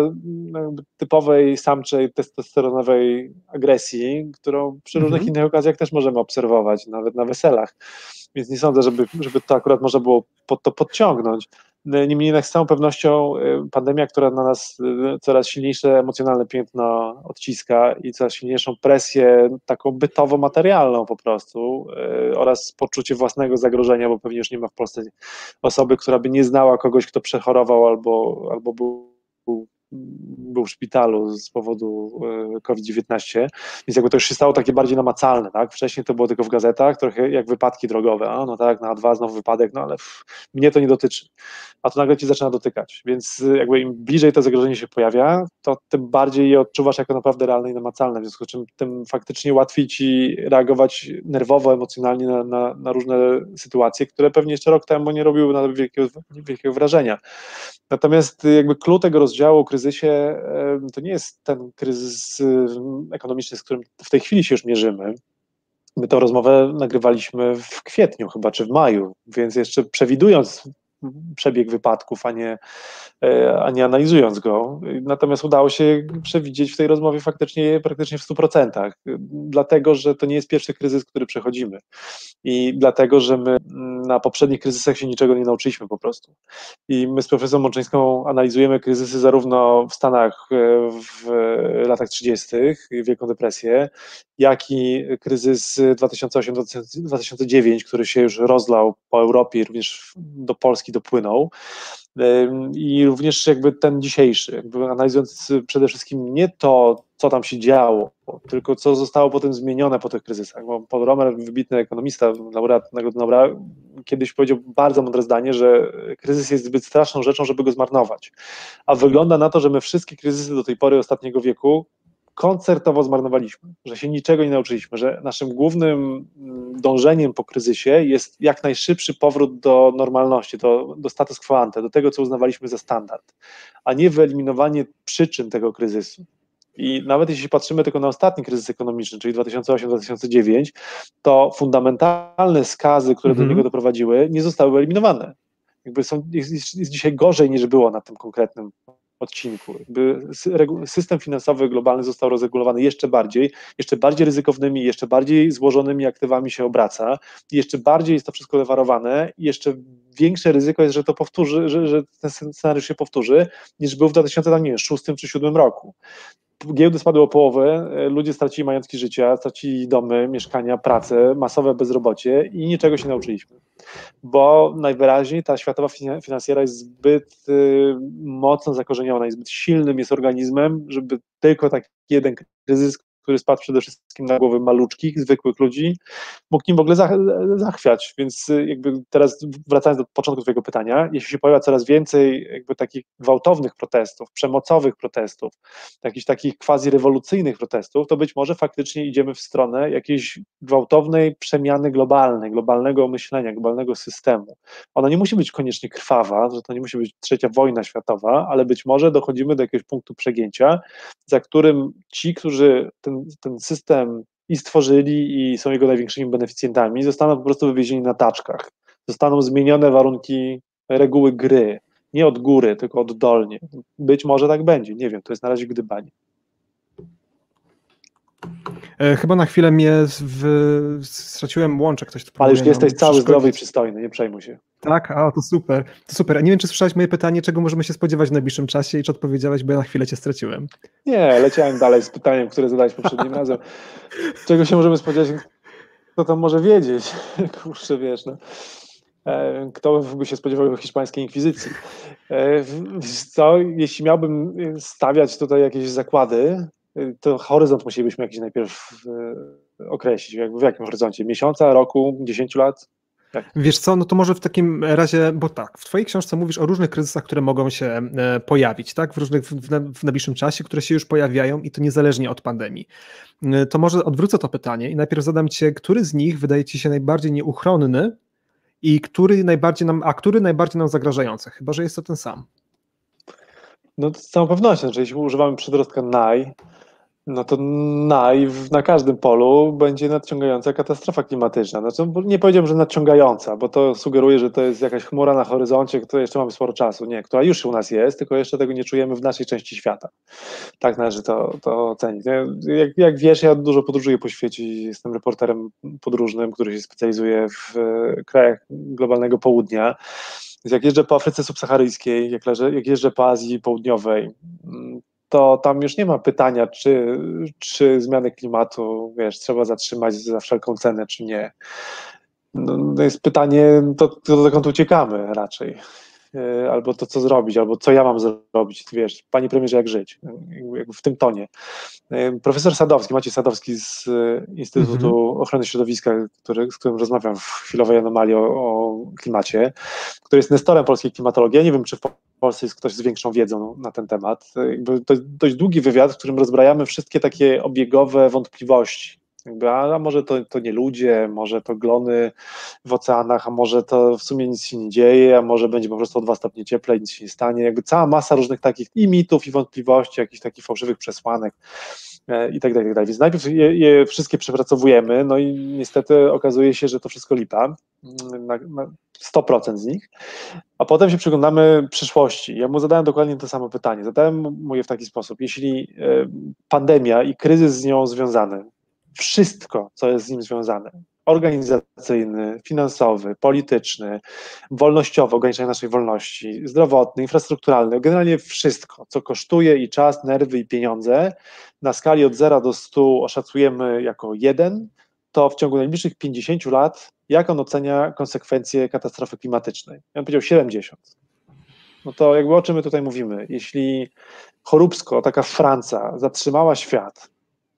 typowej samczej testosteronowej agresji, którą przy różnych mhm. innych okazjach też możemy obserwować, nawet na weselach. Więc nie sądzę, żeby, żeby to akurat można było pod to podciągnąć. Niemniej jednak z całą pewnością pandemia, która na nas coraz silniejsze emocjonalne piętno odciska i coraz silniejszą presję taką bytowo-materialną po prostu oraz poczucie własnego zagrożenia, bo pewnie już nie ma w Polsce osoby, która by nie znała kogoś, kto przechorował albo, albo był był w szpitalu z powodu kowid dziewiętnaście, więc jakby to już się stało takie bardziej namacalne, tak? Wcześniej to było tylko w gazetach, trochę jak wypadki drogowe, a no tak, na A dwa znowu wypadek, no ale pff, mnie to nie dotyczy, a to nagle ci zaczyna dotykać, więc jakby im bliżej to zagrożenie się pojawia, to tym bardziej je odczuwasz jako naprawdę realne i namacalne, w związku z czym tym faktycznie łatwiej ci reagować nerwowo, emocjonalnie na, na, na różne sytuacje, które pewnie jeszcze rok temu nie robiły na wielkiego, wielkiego wrażenia. Natomiast jakby clue tego rozdziału o kryzysie to nie jest ten kryzys ekonomiczny, z którym w tej chwili się już mierzymy. My tę rozmowę nagrywaliśmy w kwietniu chyba, czy w maju, więc jeszcze przewidując przebieg wypadków, a nie, a nie analizując go. Natomiast udało się przewidzieć w tej rozmowie faktycznie praktycznie w stu procentach, dlatego, że to nie jest pierwszy kryzys, który przechodzimy i dlatego, że my na poprzednich kryzysach się niczego nie nauczyliśmy po prostu. I my z profesorem Mączyńską analizujemy kryzysy zarówno w Stanach w latach trzydziestych, Wielką Depresję, jak i kryzys dwa tysiące osiem do dwa tysiące dziewięć, który się już rozlał po Europie i również do Polski dopłynął. I również jakby ten dzisiejszy, jakby analizując przede wszystkim nie to, co tam się działo, tylko co zostało potem zmienione po tych kryzysach. Bo Paul Romer, wybitny ekonomista, laureat Nagrody Nobla, kiedyś powiedział bardzo mądre zdanie, że kryzys jest zbyt straszną rzeczą, żeby go zmarnować. A wygląda na to, że my wszystkie kryzysy do tej pory ostatniego wieku koncertowo zmarnowaliśmy, że się niczego nie nauczyliśmy, że naszym głównym dążeniem po kryzysie jest jak najszybszy powrót do normalności, do, do status quo ante, do tego, co uznawaliśmy za standard, a nie wyeliminowanie przyczyn tego kryzysu. I nawet jeśli patrzymy tylko na ostatni kryzys ekonomiczny, czyli dwa tysiące osiem do dwa tysiące dziewięć, to fundamentalne skazy, które mm-hmm. do niego doprowadziły, nie zostały wyeliminowane. Jakby są, jest, jest dzisiaj gorzej niż było na tym konkretnym odcinku. Jakby system finansowy globalny został rozregulowany jeszcze bardziej, jeszcze bardziej ryzykownymi, jeszcze bardziej złożonymi aktywami się obraca i jeszcze bardziej jest to wszystko lewarowane i jeszcze większe ryzyko jest, że to powtórzy, że, że ten scenariusz się powtórzy, niż był w dwa tysiące szóstym czy dwa tysiące siódmym roku. Giełdy spadły o połowę, ludzie stracili majątki życia, stracili domy, mieszkania, pracę, masowe bezrobocie i niczego się nauczyliśmy. Bo najwyraźniej ta światowa finansjera jest zbyt y, mocno zakorzeniona, jest zbyt silnym jest organizmem, żeby tylko taki jeden kryzys, który spadł przede wszystkim na głowy maluczkich, zwykłych ludzi, mógł nim w ogóle zachwiać. Więc jakby teraz wracając do początku twojego pytania, jeśli się pojawia coraz więcej jakby takich gwałtownych protestów, przemocowych protestów, jakichś takich quasi-rewolucyjnych protestów, to być może faktycznie idziemy w stronę jakiejś gwałtownej przemiany globalnej, globalnego myślenia, globalnego systemu. Ona nie musi być koniecznie krwawa, że to nie musi być trzecia wojna światowa, ale być może dochodzimy do jakiegoś punktu przegięcia, za którym ci, którzy ten Ten, ten system i stworzyli i są jego największymi beneficjentami, zostaną po prostu wywiezieni na taczkach. Zostaną zmienione warunki, reguły gry. Nie od góry, tylko oddolnie. Być może tak będzie, nie wiem, to jest na razie gdybanie. Chyba na chwilę mnie w... straciłem łącze, ktoś tu Ale już jesteś cały zdrowy i przystojny, nie przejmuj się. Tak, a to super, to super. A nie wiem, czy słyszałeś moje pytanie, czego możemy się spodziewać w najbliższym czasie i czy odpowiedziałeś, bo ja na chwilę cię straciłem. Nie, leciałem dalej z pytaniem, które zadałeś poprzednim razem. Czego się możemy spodziewać? Kto tam może wiedzieć? Kurczę, wiesz, no. Kto by się spodziewał hiszpańskiej inkwizycji? Co, jeśli miałbym stawiać tutaj jakieś zakłady, to horyzont musielibyśmy jakiś najpierw określić. Jakby w jakim horyzoncie? Miesiąca, roku, dziesięciu lat? Tak. Wiesz co, no to może w takim razie, bo tak, w twojej książce mówisz o różnych kryzysach, które mogą się pojawić, tak, w różnych, w, w najbliższym czasie, które się już pojawiają i to niezależnie od pandemii. To może odwrócę to pytanie i najpierw zadam cię, który z nich wydaje ci się najbardziej nieuchronny i który najbardziej nam, a który najbardziej nam zagrażający, chyba że jest to ten sam. No z całą pewnością, że jeśli używamy przedrostka naj, no to naj na każdym polu będzie nadciągająca katastrofa klimatyczna. Znaczy, nie powiedziałbym, że nadciągająca, bo to sugeruje, że to jest jakaś chmura na horyzoncie, która jeszcze mamy sporo czasu. Nie, która już u nas jest, tylko jeszcze tego nie czujemy w naszej części świata. Tak należy to, to ocenić. Jak, jak wiesz, ja dużo podróżuję po świecie i jestem reporterem podróżnym, który się specjalizuje w krajach globalnego południa. Więc jak jeżdżę po Afryce subsaharyjskiej, jak, leżę, jak jeżdżę po Azji Południowej, to tam już nie ma pytania, czy, czy zmiany klimatu, wiesz, trzeba zatrzymać za wszelką cenę, czy nie. No, to jest pytanie, to, to dokąd uciekamy raczej. Albo to, co zrobić, albo co ja mam zrobić, wiesz, panie premierze, jak żyć, jakby w tym tonie. Profesor Sadowski, Maciej Sadowski z Instytutu mm-hmm. Ochrony Środowiska, który, z którym rozmawiam w chwilowej anomalii o, o klimacie, który jest nestorem polskiej klimatologii. Ja nie wiem, czy w Polsce jest ktoś z większą wiedzą na ten temat. Jakby to jest dość długi wywiad, w którym rozbrajamy wszystkie takie obiegowe wątpliwości. Jakby, a może to, to nie ludzie, może to glony w oceanach, a może to w sumie nic się nie dzieje, a może będzie po prostu o dwa stopnie cieplej, nic się nie stanie. Jakby cała masa różnych takich i mitów, i wątpliwości, jakichś takich fałszywych przesłanek e, i tak dalej, i tak dalej. Więc najpierw je, je wszystkie przepracowujemy, no i niestety okazuje się, że to wszystko lipa, na, na sto procent z nich, a potem się przyglądamy przyszłości. Ja mu zadałem dokładnie to samo pytanie. Zadałem mu je w taki sposób. Jeśli e, pandemia i kryzys z nią związany, wszystko, co jest z nim związane, organizacyjny, finansowy, polityczny, wolnościowy, ograniczenie naszej wolności, zdrowotny, infrastrukturalny, generalnie wszystko, co kosztuje i czas, nerwy i pieniądze, na skali od zera do stu oszacujemy jako jeden, to w ciągu najbliższych pięćdziesięciu lat, jak on ocenia konsekwencje katastrofy klimatycznej? Ja bym powiedział siedemdziesiąt. No to jakby o czym my tutaj mówimy? Jeśli choróbsko, taka Francja, zatrzymała świat,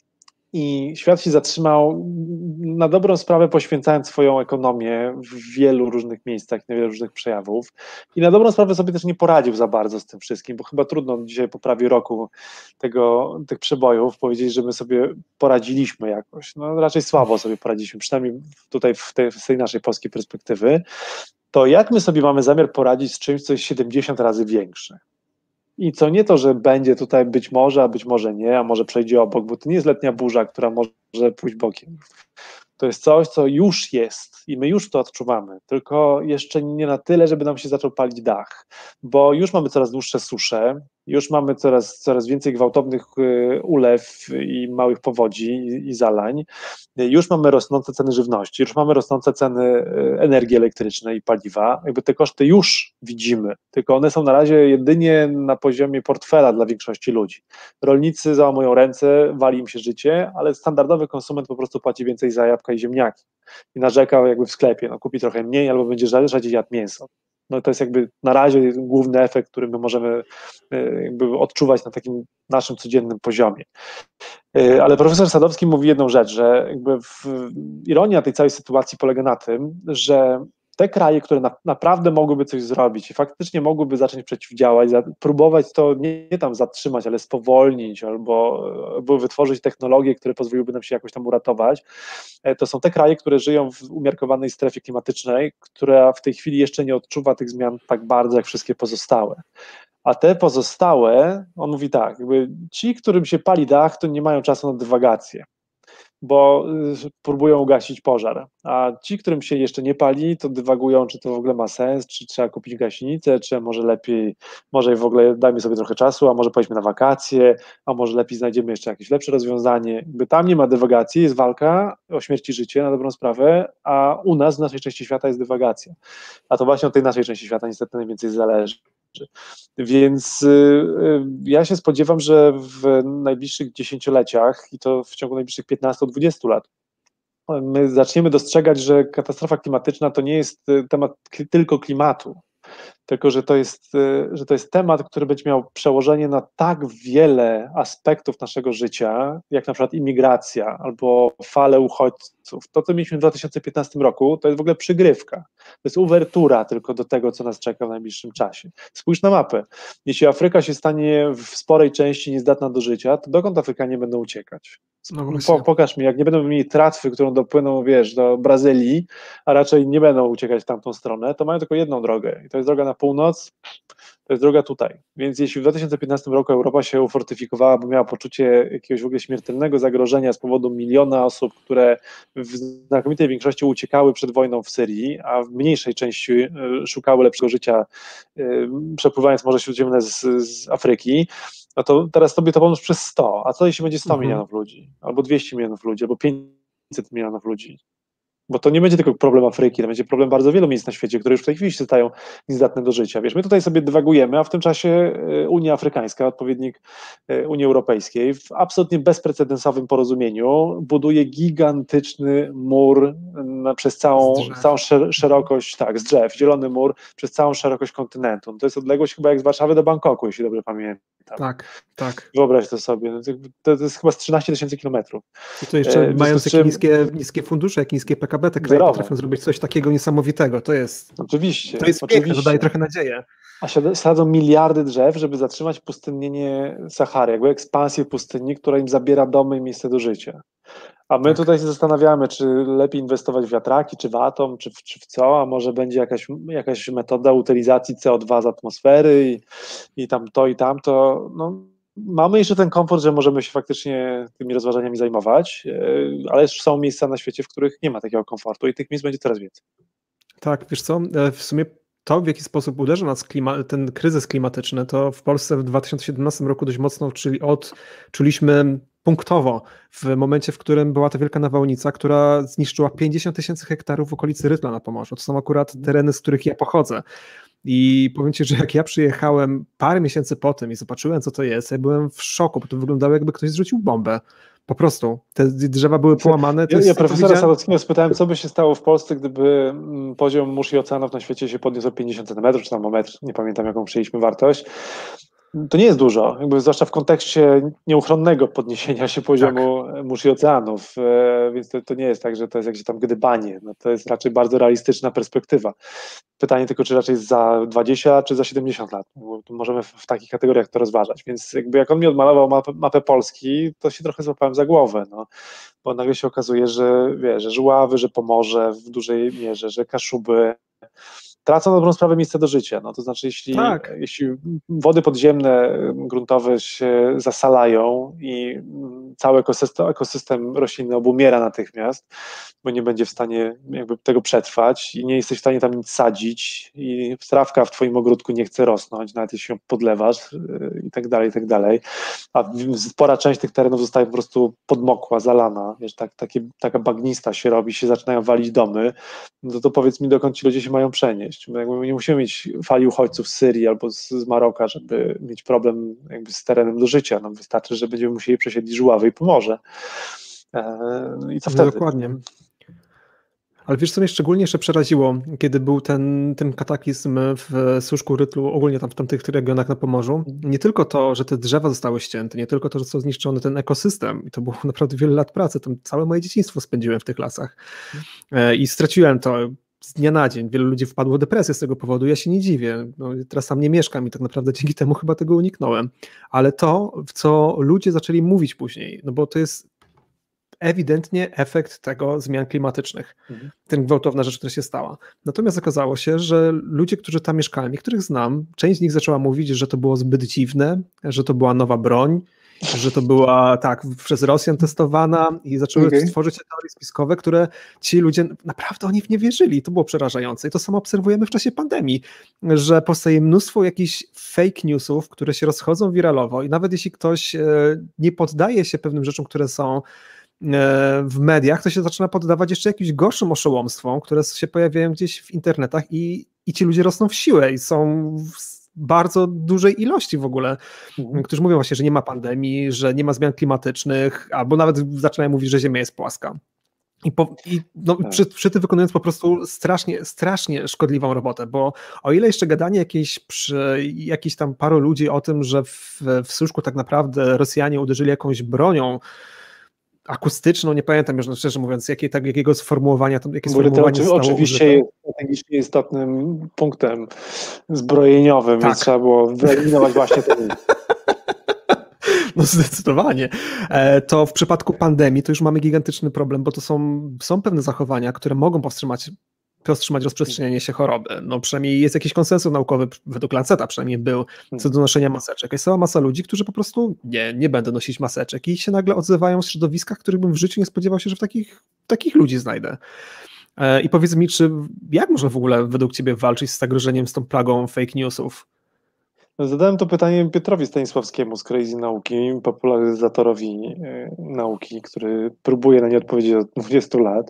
i świat się zatrzymał na dobrą sprawę, poświęcając swoją ekonomię w wielu różnych miejscach, na wielu różnych przejawów. I na dobrą sprawę sobie też nie poradził za bardzo z tym wszystkim, bo chyba trudno dzisiaj po prawie roku tego, tych przebojów powiedzieć, że my sobie poradziliśmy jakoś. No raczej słabo sobie poradziliśmy, przynajmniej tutaj w tej, z tej naszej polskiej perspektywy. To jak my sobie mamy zamiar poradzić z czymś, co jest siedemdziesiąt razy większe? I co nie to, że będzie tutaj być może, a być może nie, a może przejdzie obok, bo to nie jest letnia burza, która może pójść bokiem. To jest coś, co już jest i my już to odczuwamy, tylko jeszcze nie na tyle, żeby nam się zaczął palić dach, bo już mamy coraz dłuższe susze, już mamy coraz, coraz więcej gwałtownych ulew i małych powodzi i, i zalań, już mamy rosnące ceny żywności, już mamy rosnące ceny energii elektrycznej i paliwa, jakby te koszty już widzimy, tylko one są na razie jedynie na poziomie portfela dla większości ludzi. Rolnicy załamują ręce, wali im się życie, ale standardowy konsument po prostu płaci więcej za jabłka i ziemniaki i narzeka jakby w sklepie, no kupi trochę mniej albo będzie rzadziej jadł mięso. No to jest jakby na razie główny efekt, który my możemy jakby odczuwać na takim naszym codziennym poziomie. Ale profesor Sadowski mówi jedną rzecz, że jakby w, ironia tej całej sytuacji polega na tym, że te kraje, które na, naprawdę mogłyby coś zrobić i faktycznie mogłyby zacząć przeciwdziałać, za, próbować to nie, nie tam zatrzymać, ale spowolnić albo, albo wytworzyć technologie, które pozwoliłyby nam się jakoś tam uratować, to są te kraje, które żyją w umiarkowanej strefie klimatycznej, która w tej chwili jeszcze nie odczuwa tych zmian tak bardzo jak wszystkie pozostałe. A te pozostałe, on mówi tak, jakby ci, którym się pali dach, to nie mają czasu na dywagację, bo próbują ugasić pożar, a ci, którym się jeszcze nie pali, to dywagują, czy to w ogóle ma sens, czy trzeba kupić gaśnicę, czy może lepiej, może w ogóle dajmy sobie trochę czasu, a może pojedźmy na wakacje, a może lepiej znajdziemy jeszcze jakieś lepsze rozwiązanie. Jakby tam nie ma dywagacji, jest walka o śmierć i życie na dobrą sprawę, a u nas, w naszej części świata jest dywagacja. A to właśnie od tej naszej części świata niestety najwięcej zależy. Więc y, ja się spodziewam, że w najbliższych dziesięcioleciach i to w ciągu najbliższych piętnastu do dwudziestu lat my zaczniemy dostrzegać, że katastrofa klimatyczna to nie jest temat tylko klimatu, tylko że to jest, że to jest temat, który będzie miał przełożenie na tak wiele aspektów naszego życia, jak na przykład imigracja albo fale uchodźców. To, co mieliśmy w dwa tysiące piętnastym roku, to jest w ogóle przygrywka. To jest uwertura tylko do tego, co nas czeka w najbliższym czasie. Spójrz na mapę. Jeśli Afryka się stanie w sporej części niezdatna do życia, to dokąd Afrykanie będą uciekać? No po, pokaż mi, jak nie będą mieli tratwy, którą dopłyną, wiesz, do Brazylii, a raczej nie będą uciekać w tamtą stronę, to mają tylko jedną drogę i to jest droga na północ, to jest droga tutaj. Więc jeśli w dwa tysiące piętnastym roku Europa się ufortyfikowała, bo miała poczucie jakiegoś w ogóle śmiertelnego zagrożenia z powodu miliona osób, które w znakomitej większości uciekały przed wojną w Syrii, a w mniejszej części szukały lepszego życia, przepływając Morze Śródziemne z, z Afryki, no to teraz tobie to pomóż przez sto. A co jeśli będzie sto mhm. milionów ludzi, albo dwieście milionów ludzi, albo pięćset milionów ludzi? Bo to nie będzie tylko problem Afryki, to będzie problem bardzo wielu miejsc na świecie, które już w tej chwili się stają niezdatne do życia. Wiesz, my tutaj sobie dywagujemy, a w tym czasie Unia Afrykańska, odpowiednik Unii Europejskiej, w absolutnie bezprecedensowym porozumieniu buduje gigantyczny mur na, przez całą, całą szerokość, tak, z drzew, zielony mur przez całą szerokość kontynentu. To jest odległość chyba jak z Warszawy do Bangkoku, jeśli dobrze pamiętam. Tak, tak. Wyobraź to sobie, to, to jest chyba z trzynaście tysięcy kilometrów. I to jeszcze e, mając takie czym... niskie, niskie fundusze, jak niskie P K B, te kraje Zerowe. Potrafią zrobić coś takiego niesamowitego. To jest, oczywiście, to jest oczywiście. piękne, to daje trochę nadzieję. A sadzą miliardy drzew, żeby zatrzymać pustynnienie Sahary, jakby ekspansję pustyni, która im zabiera domy i miejsce do życia. A my tak. tutaj się zastanawiamy, czy lepiej inwestować w wiatraki, czy w atom, czy w, czy w co, a może będzie jakaś, jakaś metoda utylizacji C O dwa z atmosfery i, i tam to i tamto. No, mamy jeszcze ten komfort, że możemy się faktycznie tymi rozważaniami zajmować, ale są miejsca na świecie, w których nie ma takiego komfortu i tych miejsc będzie coraz więcej. Tak, wiesz co, w sumie to, w jaki sposób uderza nas klima, ten kryzys klimatyczny, to w Polsce w dwa tysiące siedemnastym roku dość mocno czyli odczuliśmy punktowo w momencie, w którym była ta wielka nawałnica, która zniszczyła pięćdziesiąt tysięcy hektarów w okolicy Rytla na Pomorzu. To są akurat tereny, z których ja pochodzę. I powiem ci, że jak ja przyjechałem parę miesięcy po tym i zobaczyłem, co to jest, ja byłem w szoku, bo to wyglądało, jakby ktoś zrzucił bombę. Po prostu. Te drzewa były połamane. Ja, ja profesora Sadowskiego spytałem, co by się stało w Polsce, gdyby poziom mórz i oceanów na świecie się podniósł o pięćdziesiąt centymetrów, czy tam o metr, nie pamiętam, jaką przyjęliśmy wartość. To nie jest dużo, jakby zwłaszcza w kontekście nieuchronnego podniesienia się poziomu tak. mórz i oceanów, więc to, to nie jest tak, że to jest jakieś tam gdybanie, no to jest raczej bardzo realistyczna perspektywa. Pytanie tylko, czy raczej za dwadzieścia, czy za siedemdziesiąt lat, bo tu możemy w, w takich kategoriach to rozważać, więc jakby jak on mi odmalował mapę, mapę Polski, to się trochę złapałem za głowę, no, bo nagle się okazuje, że wie, że Żuławy, że Pomorze w dużej mierze, że Kaszuby tracą na dobrą sprawę miejsce do życia. No, to znaczy, jeśli, tak. jeśli wody podziemne, gruntowe się zasalają i cały ekosystem, ekosystem roślinny obumiera natychmiast, bo nie będzie w stanie jakby tego przetrwać i nie jesteś w stanie tam nic sadzić i trawka w twoim ogródku nie chce rosnąć, nawet jeśli ją podlewasz i tak dalej, i tak dalej, a spora część tych terenów zostaje po prostu podmokła, zalana, wiesz, tak, takie, taka bagnista się robi, się zaczynają walić domy, no to powiedz mi, dokąd ci ludzie się mają przenieść. My jakby nie musimy mieć fali uchodźców z Syrii albo z, z Maroka, żeby mieć problem jakby z terenem do życia. No, wystarczy, że będziemy musieli przesiedlić Żuławy i Pomorze. Eee, I co wtedy? No, dokładnie. Ale wiesz, co mnie szczególnie jeszcze przeraziło, kiedy był ten, ten kataklizm w Suszku, Rytlu, ogólnie tam w tamtych regionach na Pomorzu. Nie tylko to, że te drzewa zostały ścięte, nie tylko to, że został zniszczony ten ekosystem i to było naprawdę wiele lat pracy, tam całe moje dzieciństwo spędziłem w tych lasach i straciłem to z dnia na dzień. Wielu ludzi wpadło w depresję z tego powodu, ja się nie dziwię. No, teraz tam nie mieszkam i tak naprawdę dzięki temu chyba tego uniknąłem. Ale to, w co ludzie zaczęli mówić później, no bo to jest ewidentnie efekt tego zmian klimatycznych. Mhm. Ten gwałtowna rzecz, która się stała. Natomiast okazało się, że ludzie, którzy tam mieszkali, niektórych znam, część z nich zaczęła mówić, że to było zbyt dziwne, że to była nowa broń, że to była tak przez Rosjan testowana i zaczęły okay. tworzyć teorie spiskowe, które ci ludzie naprawdę oni w nie wierzyli. To było przerażające i to samo obserwujemy w czasie pandemii, że powstaje mnóstwo jakichś fake newsów, które się rozchodzą wiralowo i nawet jeśli ktoś nie poddaje się pewnym rzeczom, które są w mediach, to się zaczyna poddawać jeszcze jakimś gorszym oszołomstwom, które się pojawiają gdzieś w internetach i, i ci ludzie rosną w siłę i są w bardzo dużej ilości w ogóle, mhm. którzy mówią właśnie, że nie ma pandemii, że nie ma zmian klimatycznych, albo nawet zaczynają mówić, że Ziemia jest płaska. I, po, i no, tak. przy, przy tym wykonując po prostu strasznie, strasznie szkodliwą robotę, bo o ile jeszcze gadanie jakieś przy jakichś tam paru ludzi o tym, że w, w Suszku tak naprawdę Rosjanie uderzyli jakąś bronią akustyczną, nie pamiętam już, no szczerze mówiąc, jakie, tak, jakiego sformułowania, tam, jakie sformułowanie to oczywiście jest strategicznie istotnym punktem zbrojeniowym, tak. Więc trzeba było wyeliminować właśnie to. No zdecydowanie. To w przypadku pandemii to już mamy gigantyczny problem, bo to są, są pewne zachowania, które mogą powstrzymać powstrzymać rozprzestrzenianie się choroby. No przynajmniej jest jakiś konsensus naukowy, według Lanceta przynajmniej był, co do noszenia maseczek. Jest cała masa ludzi, którzy po prostu nie, nie będę nosić maseczek i się nagle odzywają w środowiskach, których bym w życiu nie spodziewał się, że w takich, takich ludzi znajdę. I powiedz mi, czy jak można w ogóle według ciebie walczyć z zagrożeniem, z tą plagą fake newsów? Zadałem to pytanie Piotrowi Stanisławskiemu z Crazy Nauki, popularyzatorowi nauki, który próbuje na nie odpowiedzieć od dwudziestu lat.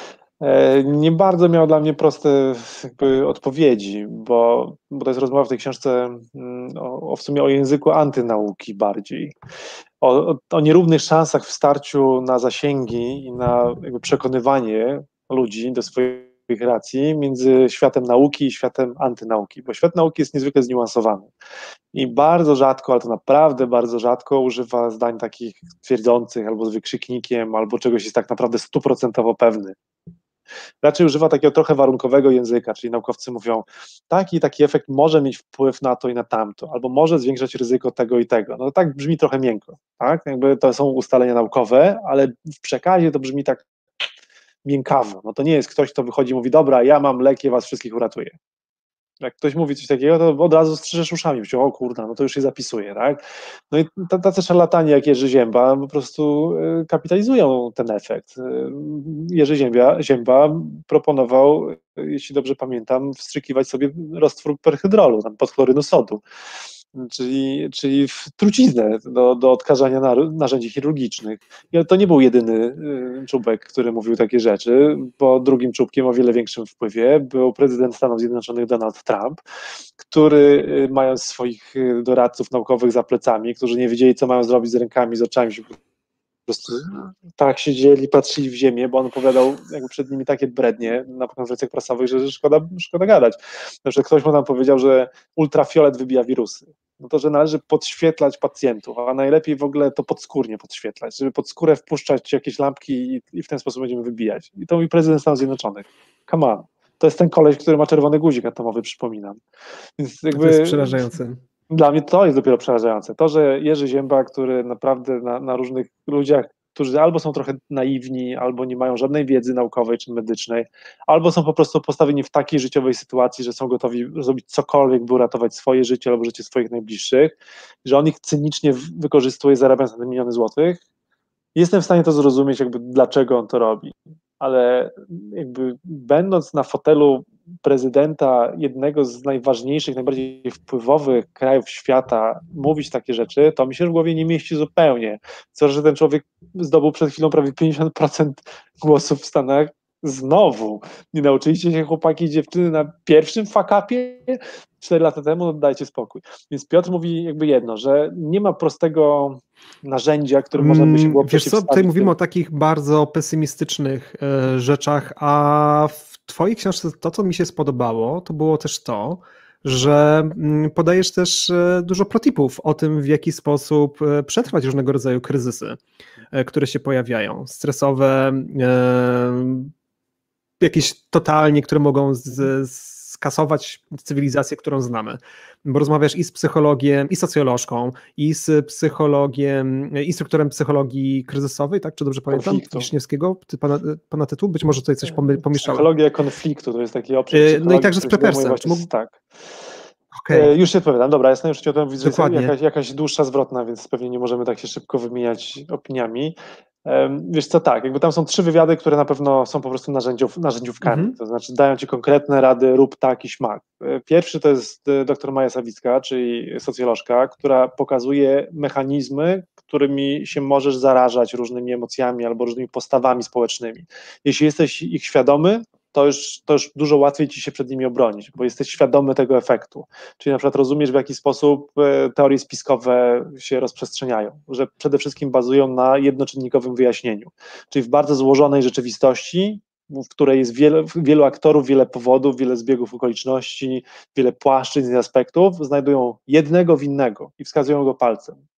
Nie bardzo miał dla mnie proste jakby odpowiedzi, bo, bo to jest rozmowa w tej książce o, o w sumie o języku antynauki bardziej. O, o, o nierównych szansach w starciu na zasięgi i na jakby przekonywanie ludzi do swoich racji między światem nauki i światem antynauki, bo świat nauki jest niezwykle zniuansowany i bardzo rzadko, ale to naprawdę bardzo rzadko używa zdań takich twierdzących albo z wykrzyknikiem, albo czegoś jest tak naprawdę stuprocentowo pewny. Raczej używa takiego trochę warunkowego języka, czyli naukowcy mówią, taki i taki efekt może mieć wpływ na to i na tamto, albo może zwiększać ryzyko tego i tego. No to tak brzmi trochę miękko, tak? Jakby to są ustalenia naukowe, ale w przekazie to brzmi tak miękkawo. No to nie jest ktoś, kto wychodzi i mówi, dobra, ja mam lek, ja was wszystkich uratuję. Jak ktoś mówi coś takiego, to od razu strzyżesz uszami, myślisz, o kurda, no to już się zapisuje, tak? No i tacy szarlatani jak Jerzy Zięba po prostu kapitalizują ten efekt. Jerzy Zięba, Zięba proponował, jeśli dobrze pamiętam, wstrzykiwać sobie roztwór perhydrolu, tam podchlorynu sodu, czyli, czyli w truciznę do, do odkażania narzędzi chirurgicznych. I to nie był jedyny czubek, który mówił takie rzeczy, bo drugim czubkiem o wiele większym wpływie był prezydent Stanów Zjednoczonych Donald Trump, który mając swoich doradców naukowych za plecami, którzy nie wiedzieli, co mają zrobić z rękami, z oczami, się po prostu tak siedzieli, patrzyli w ziemię, bo on opowiadał jakby przed nimi takie brednie na konferencjach prasowych, że szkoda, szkoda gadać. Znaczy, ktoś mu tam powiedział, że ultrafiolet wybija wirusy. No to, że należy podświetlać pacjentów, a najlepiej w ogóle to podskórnie podświetlać, żeby pod skórę wpuszczać jakieś lampki i, i w ten sposób będziemy wybijać. I to mówi prezydent Stanów Zjednoczonych. Come on. To jest ten koleś, który ma czerwony guzik atomowy, przypominam. Więc jakby, to jest przerażające. Dla mnie to jest dopiero przerażające. To, że Jerzy Zięba, który naprawdę na, na różnych ludziach, którzy albo są trochę naiwni, albo nie mają żadnej wiedzy naukowej czy medycznej, albo są po prostu postawieni w takiej życiowej sytuacji, że są gotowi zrobić cokolwiek, by uratować swoje życie albo życie swoich najbliższych, że on ich cynicznie wykorzystuje, zarabiając na te miliony złotych. Jestem w stanie to zrozumieć, jakby dlaczego on to robi, ale jakby będąc na fotelu prezydenta jednego z najważniejszych, najbardziej wpływowych krajów świata mówić takie rzeczy, to mi się w głowie nie mieści zupełnie. Co, że ten człowiek zdobył przed chwilą prawie pięćdziesiąt procent głosów w Stanach. Znowu, nie nauczyliście się chłopaki i dziewczyny na pierwszym fuck-upie cztery lata temu, no dajcie spokój. Więc Piotr mówi jakby jedno, że nie ma prostego narzędzia, którym można by się było Wiesz co, tutaj mówimy o takich bardzo pesymistycznych e, rzeczach, a w twojej książce to, co mi się spodobało, to było też to, że podajesz też dużo protipów o tym, w jaki sposób przetrwać różnego rodzaju kryzysy, które się pojawiają, stresowe, jakieś totalnie, które mogą z, skasować cywilizację, którą znamy. Bo rozmawiasz i z psychologiem, i socjolożką, i z psychologiem, instruktorem psychologii kryzysowej, tak? Czy dobrze pamiętam? Konfliktu. Wiśniewskiego, pana, pana tytuł? Być może tutaj coś pomieszałem. Psychologia konfliktu, to jest taki obszar. No i także z Peppersem. Mógł... Tak. Okay. Już się odpowiadam. Dobra, jasne, już ci o tym widzę. Jakaś, jakaś dłuższa zwrotna, więc pewnie nie możemy tak się szybko wymieniać opiniami. Wiesz co, tak, jakby tam są trzy wywiady, które na pewno są po prostu narzędziów, narzędziówkami, mm-hmm. to znaczy dają ci konkretne rady, rób tak i śmak. Pierwszy to jest dr Maja Sawicka, czyli socjolożka, która pokazuje mechanizmy, którymi się możesz zarażać różnymi emocjami albo różnymi postawami społecznymi. Jeśli jesteś ich świadomy, to już, to już dużo łatwiej ci się przed nimi obronić, bo jesteś świadomy tego efektu. Czyli na przykład rozumiesz, w jaki sposób teorie spiskowe się rozprzestrzeniają, że przede wszystkim bazują na jednoczynnikowym wyjaśnieniu. Czyli w bardzo złożonej rzeczywistości, w której jest wiele, wielu aktorów, wiele powodów, wiele zbiegów okoliczności, wiele płaszczyzn i aspektów, znajdują jednego winnego i wskazują go palcem.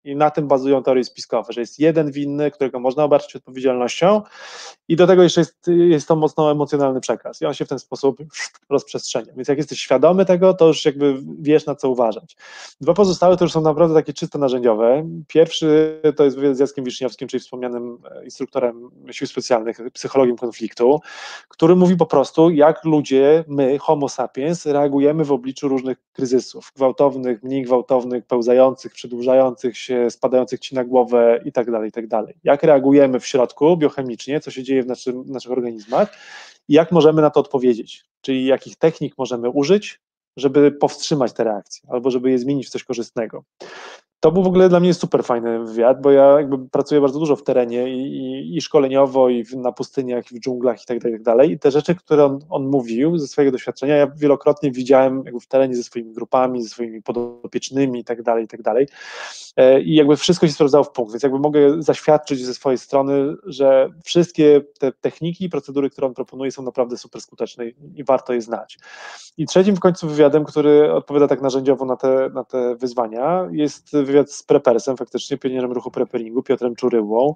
I na tym bazują teorie spiskowe, że jest jeden winny, którego można obarczyć odpowiedzialnością i do tego jeszcze jest, jest to mocno emocjonalny przekaz i on się w ten sposób rozprzestrzenia. Więc jak jesteś świadomy tego, to już jakby wiesz, na co uważać. Dwa pozostałe to już są naprawdę takie czysto narzędziowe. Pierwszy to jest wywiad z Jackiem Wiszniewskim, czyli wspomnianym instruktorem sił specjalnych, psychologiem konfliktu, który mówi po prostu, jak ludzie, my, homo sapiens, reagujemy w obliczu różnych kryzysów, gwałtownych, mniej gwałtownych, pełzających, przedłużających się, spadających ci na głowę i tak dalej, i tak dalej. Jak reagujemy w środku biochemicznie, co się dzieje w, naszym, w naszych organizmach i jak możemy na to odpowiedzieć, czyli jakich technik możemy użyć, żeby powstrzymać te reakcje, albo żeby je zmienić w coś korzystnego. To był w ogóle dla mnie super fajny wywiad, bo ja jakby pracuję bardzo dużo w terenie i, i, i szkoleniowo, i w, na pustyniach, i w dżunglach i tak dalej, i tak dalej. I te rzeczy, które on, on mówił ze swojego doświadczenia, ja wielokrotnie widziałem jakby w terenie ze swoimi grupami, ze swoimi podopiecznymi i tak dalej, i tak dalej. I jakby wszystko się sprawdzało w punkt, więc jakby mogę zaświadczyć ze swojej strony, że wszystkie te techniki i procedury, które on proponuje, są naprawdę super skuteczne i warto je znać. I trzecim w końcu wywiadem, który odpowiada tak narzędziowo na te, na te wyzwania, jest wywiad z prepersem, faktycznie pionierem ruchu prepperingu, Piotrem Czuryłą,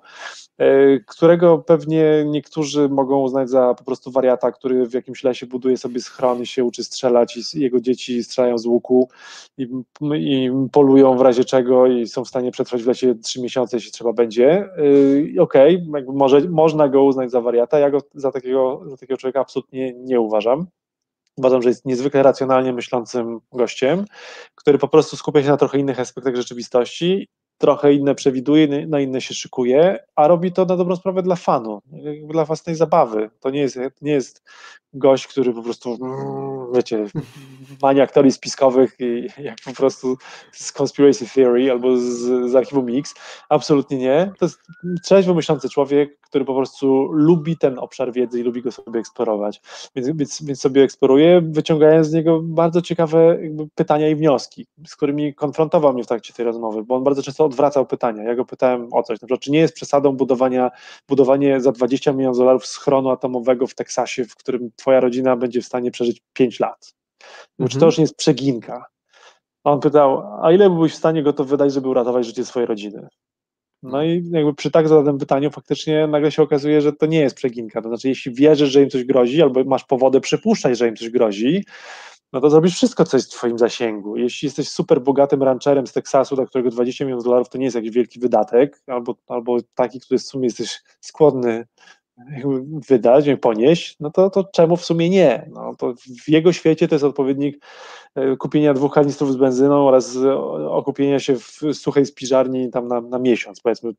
którego pewnie niektórzy mogą uznać za po prostu wariata, który w jakimś lesie buduje sobie schron i się uczy strzelać i jego dzieci strzelają z łuku i, i polują w razie czego i są w stanie przetrwać w lesie trzy miesiące, jeśli trzeba będzie. Okej, okay, może można go uznać za wariata, ja go za takiego, za takiego człowieka absolutnie nie uważam. Uważam, że jest niezwykle racjonalnie myślącym gościem, który po prostu skupia się na trochę innych aspektach rzeczywistości, trochę inne przewiduje, na inne się szykuje, a robi to na dobrą sprawę dla fanu, dla własnej zabawy. To nie jest, nie jest gość, który po prostu, wiecie, maniak teorii spiskowych i jak po prostu z Conspiracy Theory albo z, z Archiwum Mix. Absolutnie nie. To jest trzeźwo myślący człowiek, który po prostu lubi ten obszar wiedzy i lubi go sobie eksplorować. Więc, więc, więc sobie eksploruje, wyciągając z niego bardzo ciekawe jakby pytania i wnioski, z którymi konfrontował mnie w trakcie tej rozmowy, bo on bardzo często odwracał pytania. Ja go pytałem o coś, na przykład, czy nie jest przesadą budowania, budowanie za dwadzieścia milionów dolarów schronu atomowego w Teksasie, w którym twoja rodzina będzie w stanie przeżyć pięć lat. No, czy to już nie jest przeginka? A on pytał, a ile byłbyś w stanie go to wydać, żeby uratować życie swojej rodziny? No i jakby przy tak zadanym pytaniu faktycznie nagle się okazuje, że to nie jest przeginka. To znaczy, jeśli wierzysz, że im coś grozi, albo masz powody przypuszczać, że im coś grozi, no to zrobisz wszystko, co jest w twoim zasięgu. Jeśli jesteś super bogatym rancherem z Teksasu, dla którego dwadzieścia milionów dolarów to nie jest jakiś wielki wydatek, albo, albo taki, który w sumie jesteś skłonny wydać, ponieść, no to, to czemu w sumie nie? No to w jego świecie to jest odpowiednik kupienia dwóch kanistrów z benzyną oraz okupienia się w suchej spiżarni tam na, na miesiąc, powiedzmy,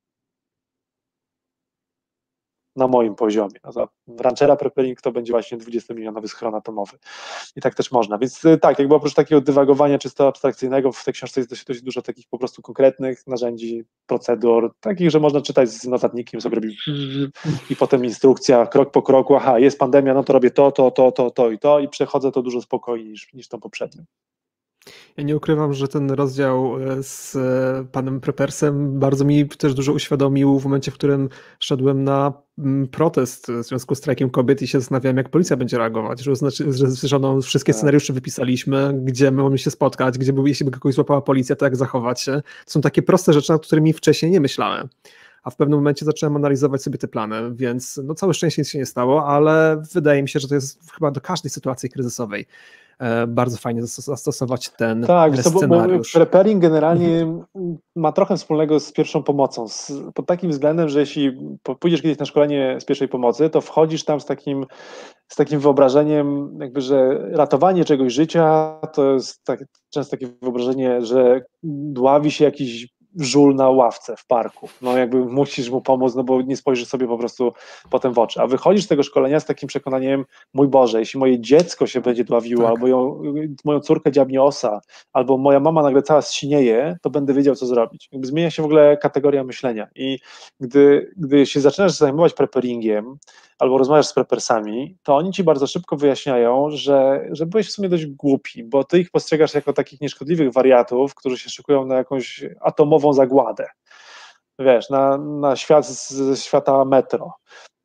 na moim poziomie. No to ranchera preppering to będzie właśnie dwudziestomilionowy schron atomowy. I tak też można. Więc tak, jakby oprócz takiego dywagowania czysto abstrakcyjnego, w tej książce jest dość, dość dużo takich po prostu konkretnych narzędzi, procedur, takich, że można czytać z notatnikiem, sobie robić i potem instrukcja krok po kroku, aha, jest pandemia, no to robię to, to, to, to, to i to i przechodzę to dużo spokojniej niż, niż tą poprzednią. Ja nie ukrywam, że ten rozdział z panem Preppersem bardzo mi też dużo uświadomił w momencie, w którym szedłem na protest w związku z strajkiem kobiet i się zastanawiałem, jak policja będzie reagować. Że, znaczy, że z żoną wszystkie scenariusze wypisaliśmy, gdzie my mamy się spotkać, gdzie by, jeśli by kogoś złapała policja, to jak zachować się. To są takie proste rzeczy, nad którymi wcześniej nie myślałem. A w pewnym momencie zacząłem analizować sobie te plany, więc no całe szczęście nic się nie stało, ale wydaje mi się, że to jest chyba do każdej sytuacji kryzysowej bardzo fajnie zastosować ten tak, scenariusz. Tak, preppering generalnie mhm. ma trochę wspólnego z pierwszą pomocą, z, pod takim względem, że jeśli pójdziesz kiedyś na szkolenie z pierwszej pomocy, to wchodzisz tam z takim, z takim wyobrażeniem, jakby, że ratowanie czegoś życia to jest tak, często takie wyobrażenie, że dławi się jakiś żul na ławce w parku, no jakby musisz mu pomóc, no bo nie spojrzysz sobie po prostu potem w oczy, a wychodzisz z tego szkolenia z takim przekonaniem, mój Boże, jeśli moje dziecko się będzie dławiło, tak. albo ją, moją córkę dziabnie osa, albo moja mama nagle cała zsinieje, to będę wiedział, co zrobić. Jakby zmienia się w ogóle kategoria myślenia i gdy, gdy się zaczynasz zajmować prepperingiem, albo rozmawiasz z preppersami, to oni ci bardzo szybko wyjaśniają, że, że byłeś w sumie dość głupi, bo ty ich postrzegasz jako takich nieszkodliwych wariatów, którzy się szykują na jakąś atomową zagładę, wiesz, na, na świat ze świata metro.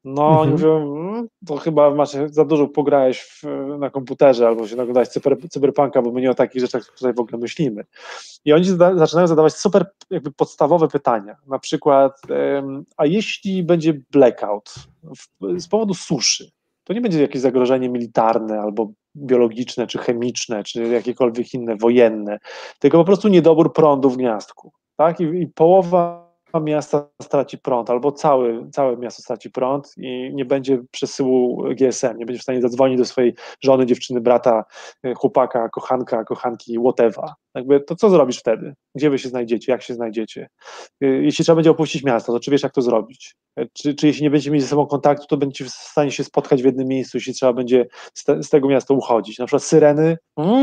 No, Mhm. oni mówią, "Mm, to chyba masz za dużo pograłeś w, na komputerze albo się naglądałeś cyber, cyberpunka, bo my nie o takich rzeczach tutaj w ogóle myślimy. I oni zada, zaczynają zadawać super jakby podstawowe pytania. Na przykład, em, a jeśli będzie blackout w, z powodu suszy, to nie będzie jakieś zagrożenie militarne albo biologiczne, czy chemiczne, czy jakiekolwiek inne, wojenne, tylko po prostu niedobór prądu w gniazdku. Tak? I, i połowa miasta straci prąd, albo całe, całe miasto straci prąd i nie będzie przesyłu G S M, nie będzie w stanie zadzwonić do swojej żony, dziewczyny, brata, chłopaka, kochanka, kochanki, whatever. Jakby to co zrobisz wtedy? Gdzie wy się znajdziecie? Jak się znajdziecie? Jeśli trzeba będzie opuścić miasto, to czy wiesz, jak to zrobić? Czy, czy jeśli nie będziecie mieli ze sobą kontaktu, to będziecie w stanie się spotkać w jednym miejscu, jeśli trzeba będzie z, te, z tego miasta uchodzić? Na przykład syreny,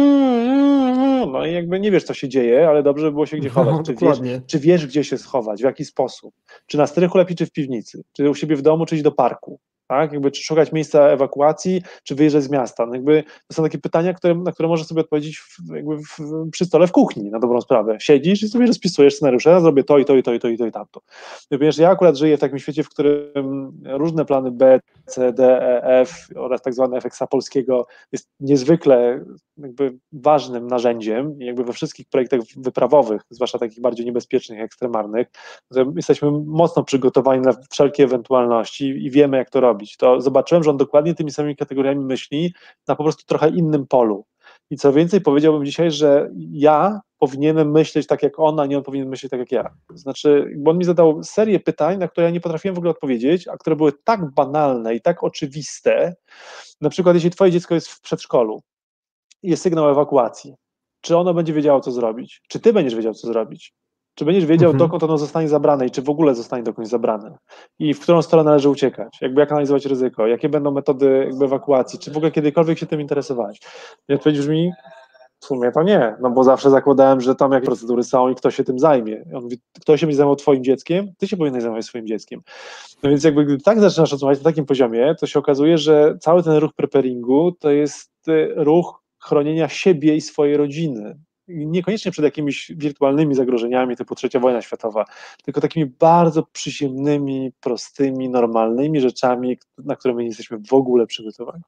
no i jakby nie wiesz, co się dzieje, ale dobrze by było się gdzie chować. No, Czy wiesz, dokładnie. czy wiesz, gdzie się schować, w jaki sposób? Czy na strychu lepiej, czy w piwnicy? Czy u siebie w domu, czy iść do parku? Tak? Jakby, czy szukać miejsca ewakuacji, czy wyjeżdżać z miasta? No jakby to są takie pytania, które, na które możesz sobie odpowiedzieć w, jakby w, przy stole w kuchni, na dobrą sprawę. Siedzisz i sobie rozpisujesz scenariusze, ja zrobię to i to i to i to i to i tamto. Ponieważ ja akurat żyję w takim świecie, w którym różne plany B, C, D, E, F oraz tak zwany efekt Sapolskiego jest niezwykle jakby ważnym narzędziem i jakby we wszystkich projektach wyprawowych, zwłaszcza takich bardziej niebezpiecznych, ekstremalnych, jesteśmy mocno przygotowani na wszelkie ewentualności i wiemy, jak to robić. To zobaczyłem, że on dokładnie tymi samymi kategoriami myśli na po prostu trochę innym polu. I co więcej, powiedziałbym dzisiaj, że ja powinienem myśleć tak jak on, a nie on powinien myśleć tak jak ja. To znaczy, bo on mi zadał serię pytań, na które ja nie potrafiłem w ogóle odpowiedzieć, a które były tak banalne i tak oczywiste. Na przykład, jeśli twoje dziecko jest w przedszkolu, jest sygnał ewakuacji. Czy ono będzie wiedziało, co zrobić? Czy ty będziesz wiedział, co zrobić? Czy będziesz wiedział, Mhm. dokąd ono zostanie zabrane i czy w ogóle zostanie dokądś zabrane? I w którą stronę należy uciekać? Jakby jak analizować ryzyko? Jakie będą metody jakby ewakuacji? Czy w ogóle kiedykolwiek się tym interesowałeś? I odpowiedź brzmi, w sumie to nie, no bo zawsze zakładałem, że tam jakieś procedury są i ktoś się tym zajmie. I on mówi, ktoś się będzie zajmował twoim dzieckiem, ty się powinieneś zajmować swoim dzieckiem. No więc jakby gdy tak zaczynasz rozmawiać na takim poziomie, to się okazuje, że cały ten ruch preparingu to jest ruch chronienia siebie i swojej rodziny. I niekoniecznie przed jakimiś wirtualnymi zagrożeniami typu trzecia wojna światowa, tylko takimi bardzo przyziemnymi, prostymi, normalnymi rzeczami, na które my nie jesteśmy w ogóle przygotowani.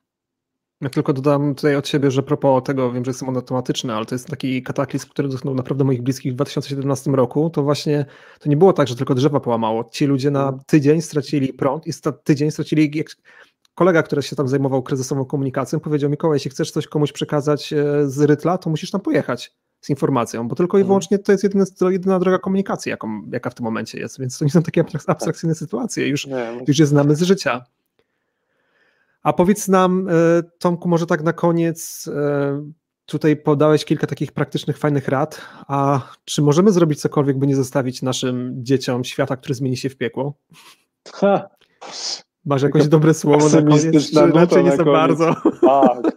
Ja tylko dodam tutaj od siebie, że propos tego, wiem, że jestem monotematyczny, ale to jest taki kataklizm, który dotknął naprawdę moich bliskich w dwa tysiące siedemnastym roku, to właśnie to nie było tak, że tylko drzewa połamało. Ci ludzie na tydzień stracili prąd i sta, tydzień stracili... Jak kolega, który się tam zajmował kryzysową komunikacją, powiedział: Mikołaj, jeśli chcesz coś komuś przekazać z Rytla, to musisz tam pojechać z informacją, bo tylko i wyłącznie to jest jedyna, to jedyna droga komunikacji, jaką, jaka w tym momencie jest, więc to nie są takie abstrakcyjne sytuacje, już, już je znamy z życia. A powiedz nam, Tomku, może tak na koniec, tutaj podałeś kilka takich praktycznych, fajnych rad, a czy możemy zrobić cokolwiek, by nie zostawić naszym dzieciom świata, który zmieni się w piekło? Ha. Masz jakieś dobre słowo na koniec, czy raczej nie za bardzo? Tak.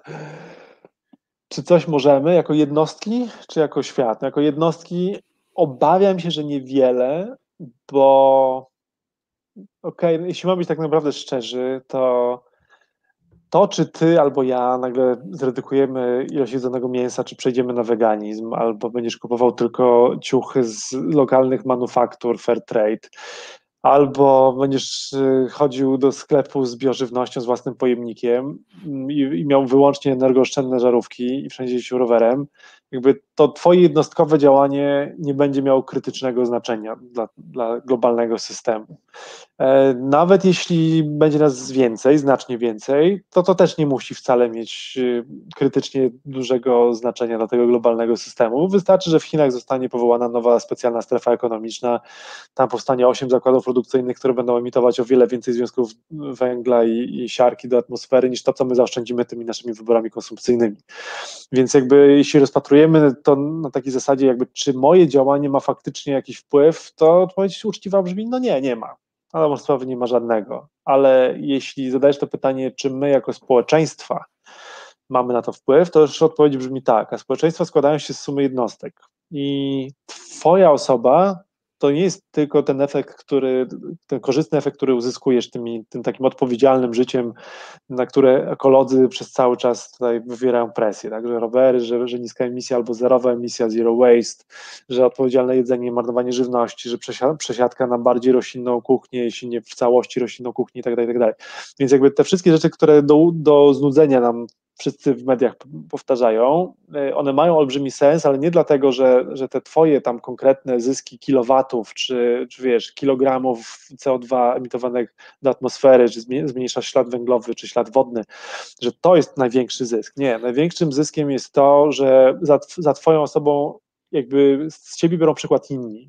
Czy coś możemy jako jednostki, czy jako świat? Jako jednostki obawiam się, że niewiele, bo okej, okay, jeśli mamy być tak naprawdę szczerzy, to to, czy ty albo ja nagle zredukujemy ilość jedzonego mięsa, czy przejdziemy na weganizm, albo będziesz kupował tylko ciuchy z lokalnych manufaktur, fair trade, albo będziesz chodził do sklepu z biożywnością, z własnym pojemnikiem i, i miał wyłącznie energooszczędne żarówki i wszędzie jeździł rowerem, jakby to twoje jednostkowe działanie nie będzie miało krytycznego znaczenia dla, dla globalnego systemu. Nawet jeśli będzie nas więcej, znacznie więcej, to to też nie musi wcale mieć krytycznie dużego znaczenia dla tego globalnego systemu. Wystarczy, że w Chinach zostanie powołana nowa specjalna strefa ekonomiczna, tam powstanie osiem zakładów produkcyjnych, które będą emitować o wiele więcej związków węgla i, i siarki do atmosfery niż to, co my zaoszczędzimy tymi naszymi wyborami konsumpcyjnymi. Więc jakby jeśli rozpatrujemy to na takiej zasadzie, jakby czy moje działanie ma faktycznie jakiś wpływ, to odpowiedź uczciwa brzmi, no nie, nie ma. Ale może sprawy nie ma żadnego. Ale jeśli zadajesz to pytanie, czy my jako społeczeństwa mamy na to wpływ, to już odpowiedź brzmi tak. A społeczeństwa składają się z sumy jednostek. I twoja osoba to nie jest tylko ten efekt, który, ten korzystny efekt, który uzyskujesz tymi, tym takim odpowiedzialnym życiem, na które ekolodzy przez cały czas tutaj wywierają presję, tak, że rowery, że, że niska emisja albo zerowa emisja, zero waste, że odpowiedzialne jedzenie, marnowanie żywności, że przesiadka na bardziej roślinną kuchnię, jeśli nie w całości roślinną kuchnię i tak dalej, i tak dalej. Więc jakby te wszystkie rzeczy, które do, do znudzenia nam wszyscy w mediach powtarzają, one mają olbrzymi sens, ale nie dlatego, że, że te twoje tam konkretne zyski kilowatów, czy, czy wiesz, kilogramów C O dwa emitowanych do atmosfery, czy zmniejsza ślad węglowy, czy ślad wodny, że to jest największy zysk. Nie, największym zyskiem jest to, że za, za twoją osobą jakby z ciebie biorą przykład inni.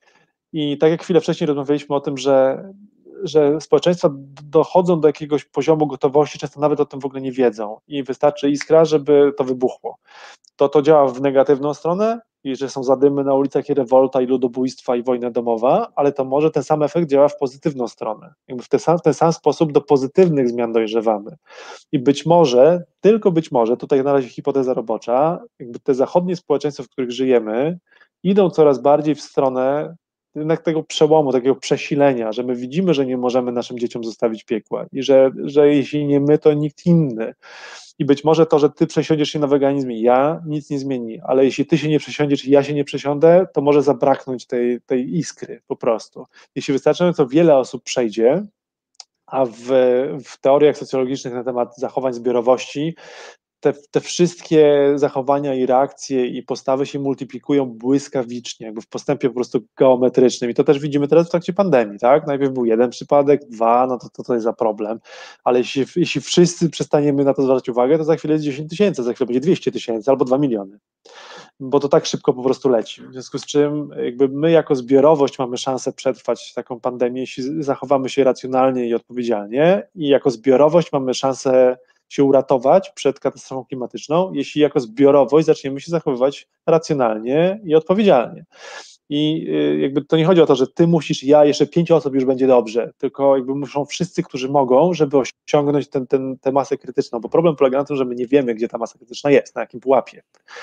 I tak jak chwilę wcześniej rozmawialiśmy o tym, że że społeczeństwa dochodzą do jakiegoś poziomu gotowości, często nawet o tym w ogóle nie wiedzą i wystarczy iskra, żeby to wybuchło. To to działa w negatywną stronę i że są zadymy na ulicach i rewolta i ludobójstwa i wojna domowa, ale to może ten sam efekt działa w pozytywną stronę. Jakby w ten sam, w ten sam sposób do pozytywnych zmian dojrzewamy. I być może, tylko być może, tutaj na razie hipoteza robocza, jakby te zachodnie społeczeństwa, w których żyjemy, idą coraz bardziej w stronę jednak tego przełomu, takiego przesilenia, że my widzimy, że nie możemy naszym dzieciom zostawić piekła i że, że jeśli nie my, to nikt inny. I być może to, że ty przesiądziesz się na weganizm i ja, nic nie zmieni, ale jeśli ty się nie przesiądziesz i ja się nie przesiądę, to może zabraknąć tej, tej iskry po prostu. Jeśli wystarczająco wiele osób przejdzie, a w, w teoriach socjologicznych na temat zachowań zbiorowości Te, te wszystkie zachowania i reakcje i postawy się multiplikują błyskawicznie, jakby w postępie po prostu geometrycznym i to też widzimy teraz w trakcie pandemii, tak? Najpierw był jeden przypadek, dwa, no to, to, to jest za problem, ale jeśli, jeśli wszyscy przestaniemy na to zwracać uwagę, to za chwilę jest dziesięć tysięcy, za chwilę będzie dwieście tysięcy albo dwa miliony, bo to tak szybko po prostu leci, w związku z czym jakby my jako zbiorowość mamy szansę przetrwać taką pandemię, jeśli zachowamy się racjonalnie i odpowiedzialnie i jako zbiorowość mamy szansę się uratować przed katastrofą klimatyczną, jeśli jako zbiorowość zaczniemy się zachowywać racjonalnie i odpowiedzialnie. I jakby to nie chodzi o to, że ty musisz, ja, jeszcze pięć osób już będzie dobrze, tylko jakby muszą wszyscy, którzy mogą, żeby osiągnąć ten, ten, tę masę krytyczną, bo problem polega na tym, że my nie wiemy, gdzie ta masa krytyczna jest, na jakim pułapie.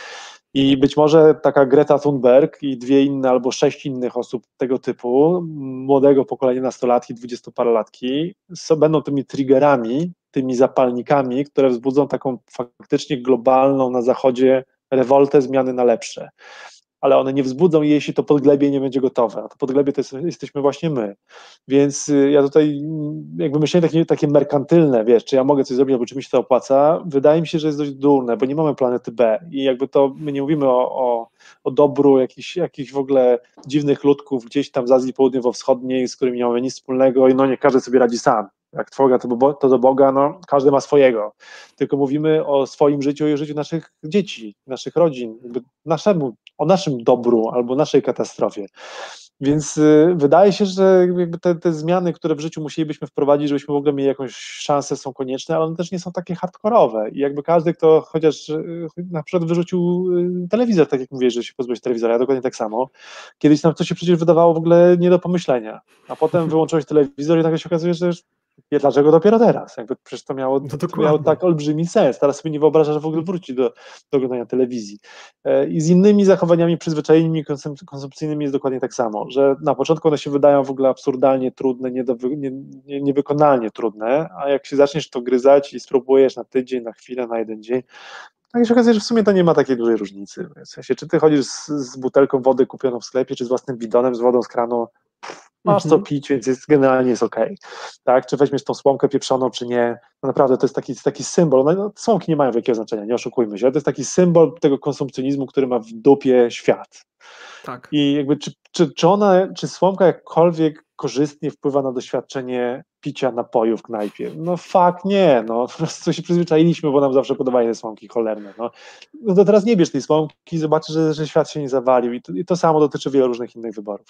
I być może taka Greta Thunberg i dwie inne albo sześć innych osób tego typu, młodego pokolenia nastolatki, dwudziestoparolatki, będą tymi triggerami, tymi zapalnikami, które wzbudzą taką faktycznie globalną na zachodzie rewoltę, zmiany na lepsze. Ale one nie wzbudzą jej, jeśli to podglebie nie będzie gotowe, a to podglebie to jest, jesteśmy właśnie my. Więc ja tutaj jakby myślenie takie, takie merkantylne, wiesz, czy ja mogę coś zrobić, albo czy mi się to opłaca, wydaje mi się, że jest dość durne, bo nie mamy planety B i jakby to, my nie mówimy o, o, o dobru jakichś, jakichś w ogóle dziwnych ludków gdzieś tam z Azji Południowo-Wschodniej, z którymi nie mamy nic wspólnego i no nie każdy sobie radzi sam. Jak trwoga to, to do Boga, no każdy ma swojego. Tylko mówimy o swoim życiu i o życiu naszych dzieci, naszych rodzin, jakby naszemu, o naszym dobru albo naszej katastrofie. Więc y, wydaje się, że jakby te, te zmiany, które w życiu musielibyśmy wprowadzić, żebyśmy w ogóle mieli jakąś szansę, są konieczne, ale one też nie są takie hardkorowe. I jakby każdy, kto chociaż y, na przykład wyrzucił y, telewizor, tak jak mówię, że się pozbyłeś telewizora, ja dokładnie tak samo. Kiedyś nam to się przecież wydawało w ogóle nie do pomyślenia, a potem wyłączyłeś telewizor i nagle się okazuje, że nie, dlaczego dopiero teraz? Jakby przecież to miało, No to miało tak olbrzymi sens. Teraz sobie nie wyobrażasz, że w ogóle wróci do, do oglądania telewizji. I z innymi zachowaniami przyzwyczajonymi, konsumpcyjnymi jest dokładnie tak samo, że na początku one się wydają w ogóle absurdalnie trudne, nie do, nie, nie, niewykonalnie trudne, a jak się zaczniesz to gryzać i spróbujesz na tydzień, na chwilę, na jeden dzień, tak się okazuje, że w sumie to nie ma takiej dużej różnicy. W sensie, czy ty chodzisz z, z butelką wody kupioną w sklepie, czy z własnym bidonem, z wodą z kranu, masz co pić, więc jest, generalnie jest okej. Okay. Tak? Czy weźmiesz tą słomkę pieprzoną, czy nie, no naprawdę to jest taki, taki symbol, no, no, słomki nie mają wielkiego znaczenia, nie oszukujmy się, to jest taki symbol tego konsumpcjonizmu, który ma w dupie świat. Tak. I jakby czy, czy, czy ona, czy słomka jakkolwiek korzystnie wpływa na doświadczenie picia napoju w knajpie? No fuck nie, no po prostu się przyzwyczailiśmy, bo nam zawsze podobają te słomki cholerne, no. No to teraz nie bierz tej słomki i zobaczysz, że, że świat się nie zawalił i to, i to samo dotyczy wielu różnych innych wyborów.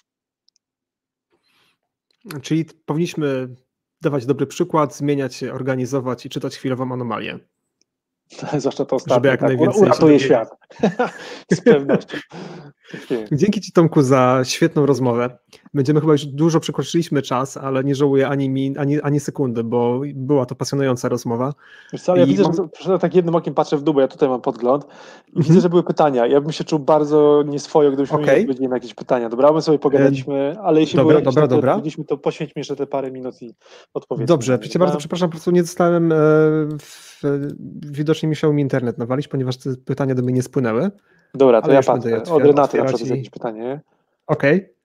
Czyli powinniśmy dawać dobry przykład, zmieniać się, organizować i czytać chwilową anomalię. Zwłaszcza to Żeby ostatnie, jak tak, najwięcej się uratuje dowiedzieć. świat. Z pewnością. Dzięki Ci, Tomku, za świetną rozmowę. Będziemy chyba już dużo przekroczyliśmy czas, ale nie żałuję ani, min, ani, ani sekundy, bo była to pasjonująca rozmowa. Wiesz co, ale ja I widzę, mam... że tak jednym okiem patrzę w dół, bo ja tutaj mam podgląd i Mhm. widzę, że były pytania. Ja bym się czuł bardzo nieswojo, gdybyśmy okay. nie odpowiedzieli na jakieś pytania. Dobra, my sobie pogadaliśmy, ale jeśli dobra, były jakieś, dobra, na które dobra. odpowiedzieliśmy, to poświęćmy jeszcze te parę minut i odpowiedzmy. Dobrze, przecież bardzo przepraszam, po prostu nie dostałem, e, w, widocznie musiał mi internet nawalić, ponieważ te pytania do mnie nie spłynęły. Dobra, to ale ja już będę je patrzę. Od Renaty na przykład i... jest jakieś pytanie. Okej. Okay.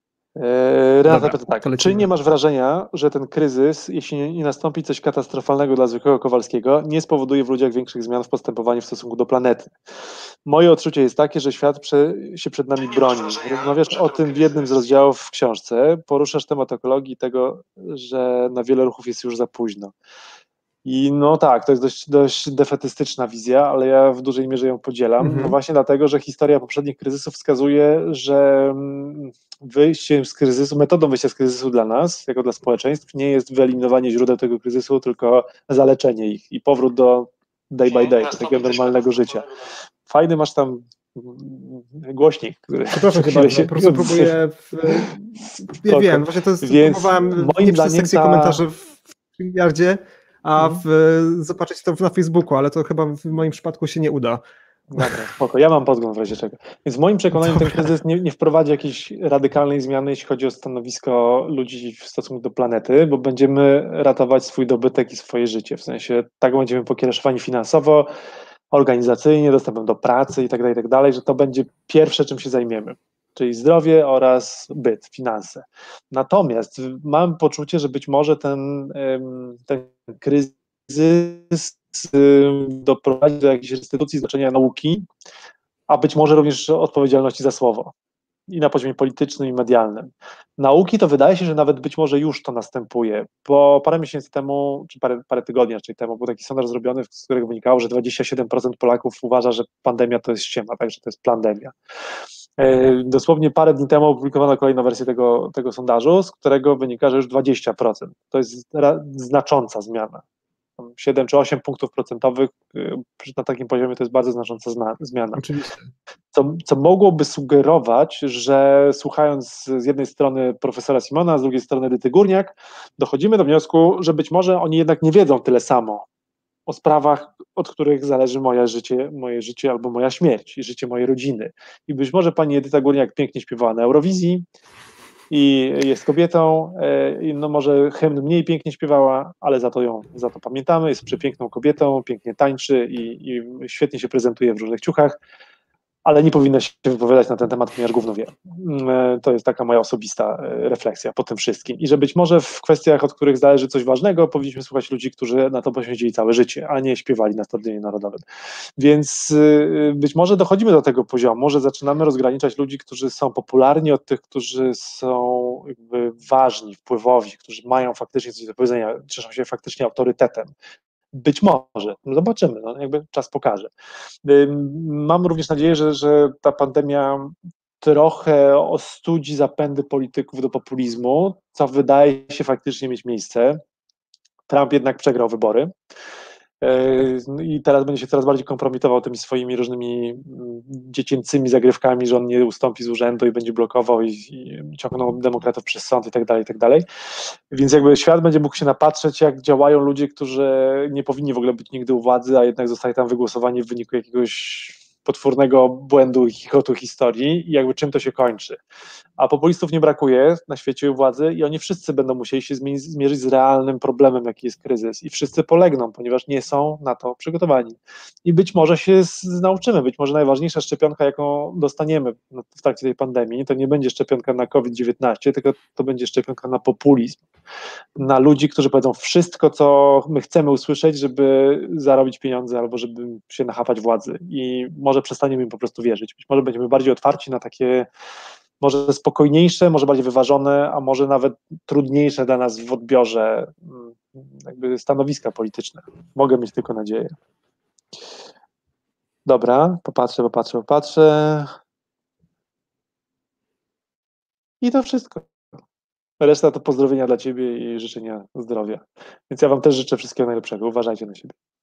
Renata pyta tak, czy nie masz wrażenia, że ten kryzys, jeśli nie nastąpi coś katastrofalnego dla zwykłego Kowalskiego, nie spowoduje w ludziach większych zmian w postępowaniu w stosunku do planety? Moje odczucie jest takie, że świat prze, się przed nami broni. Rozmawiasz o tym w jednym z rozdziałów w książce, poruszasz temat ekologii i tego, że na wiele ruchów jest już za późno. I no tak, to jest dość, dość defetystyczna wizja, ale ja w dużej mierze ją podzielam, Mhm. no właśnie dlatego, że historia poprzednich kryzysów wskazuje, że wyjściem z kryzysu, metodą wyjścia z kryzysu dla nas, jako dla społeczeństw, nie jest wyeliminowanie źródeł tego kryzysu, tylko zaleczenie ich i powrót do day by day, do takiego normalnego życia. Fajny masz tam głośnik, który... Przepraszam cię bardzo, się... po prostu próbuję... W... Ja wiem, właśnie to jest... Więc próbowałem moim nie przez zdaniem sekcję ta... komentarzy w miliardzie, a w, hmm. zobaczyć to na Facebooku, ale to chyba w moim przypadku się nie uda. Dobra, spoko, ja mam podgląd w razie czego. Więc moim przekonaniem Dobra. ten kryzys nie, nie wprowadzi jakiejś radykalnej zmiany, jeśli chodzi o stanowisko ludzi w stosunku do planety, bo będziemy ratować swój dobytek i swoje życie. W sensie tak będziemy pokiereszowani finansowo, organizacyjnie, dostępem do pracy i tak dalej, i tak dalej, że to będzie pierwsze, czym się zajmiemy. Czyli zdrowie oraz byt, finanse. Natomiast mam poczucie, że być może ten, ten kryzys doprowadzi do jakiejś restytucji znaczenia nauki, a być może również odpowiedzialności za słowo. I na poziomie politycznym i medialnym. Nauki to wydaje się, że nawet być może już to następuje, bo parę miesięcy temu, czy parę, parę tygodni raczej temu, był taki sondaż zrobiony, z którego wynikało, że dwadzieścia siedem procent Polaków uważa, że pandemia to jest ściema, także to jest plandemia. Dosłownie parę dni temu opublikowano kolejną wersję tego, tego sondażu, z którego wynika, że już dwadzieścia procent. To jest znacząca zmiana. siedem czy osiem punktów procentowych na takim poziomie to jest bardzo znacząca zmiana. Oczywiście. Co, co mogłoby sugerować, że słuchając z jednej strony profesora Simona, a z drugiej strony Edyty Górniak, dochodzimy do wniosku, że być może oni jednak nie wiedzą tyle samo o sprawach, od których zależy moje życie, moje życie albo moja śmierć i życie mojej rodziny. I być może pani Edyta Górniak pięknie śpiewała na Eurowizji i jest kobietą, no może hymn mniej pięknie śpiewała, ale za to ją, za to pamiętamy, jest przepiękną kobietą, pięknie tańczy i, i świetnie się prezentuje w różnych ciuchach, ale nie powinna się wypowiadać na ten temat, ponieważ gówno wie. To jest taka moja osobista refleksja po tym wszystkim. I że być może w kwestiach, od których zależy coś ważnego, powinniśmy słuchać ludzi, którzy na to poświęcili całe życie, a nie śpiewali na Stadionie Narodowym. Więc być może dochodzimy do tego poziomu, że zaczynamy rozgraniczać ludzi, którzy są popularni, od tych, którzy są jakby ważni, wpływowi, którzy mają faktycznie coś do powiedzenia, cieszą się faktycznie autorytetem. Być może, zobaczymy, no, jakby czas pokaże. Mam również nadzieję, że, że ta pandemia trochę ostudzi zapędy polityków do populizmu, co wydaje się faktycznie mieć miejsce. Trump jednak przegrał wybory i teraz będzie się coraz bardziej kompromitował tymi swoimi różnymi dziecięcymi zagrywkami, że on nie ustąpi z urzędu i będzie blokował i, i ciągnął demokratów przez sąd i tak dalej, i tak dalej. Więc jakby świat będzie mógł się napatrzeć, jak działają ludzie, którzy nie powinni w ogóle być nigdy u władzy, a jednak zostali tam wygłosowani w wyniku jakiegoś potwornego błędu i chichotu historii i jakby czym to się kończy. A populistów nie brakuje na świecie u władzy i oni wszyscy będą musieli się zmierzyć z realnym problemem, jaki jest kryzys i wszyscy polegną, ponieważ nie są na to przygotowani. I być może się z, nauczymy, być może najważniejsza szczepionka, jaką dostaniemy w trakcie tej pandemii, to nie będzie szczepionka na COVID dziewiętnaście, tylko to będzie szczepionka na populizm. Na ludzi, którzy powiedzą wszystko, co my chcemy usłyszeć, żeby zarobić pieniądze albo żeby się nachapać władzy i może przestaniemy im po prostu wierzyć. Być może będziemy bardziej otwarci na takie może spokojniejsze, może bardziej wyważone, a może nawet trudniejsze dla nas w odbiorze jakby stanowiska polityczne. Mogę mieć tylko nadzieję. Dobra, popatrzę, popatrzę, popatrzę. I to wszystko. Reszta to pozdrowienia dla Ciebie i życzenia zdrowia. Więc ja Wam też życzę wszystkiego najlepszego. Uważajcie na siebie.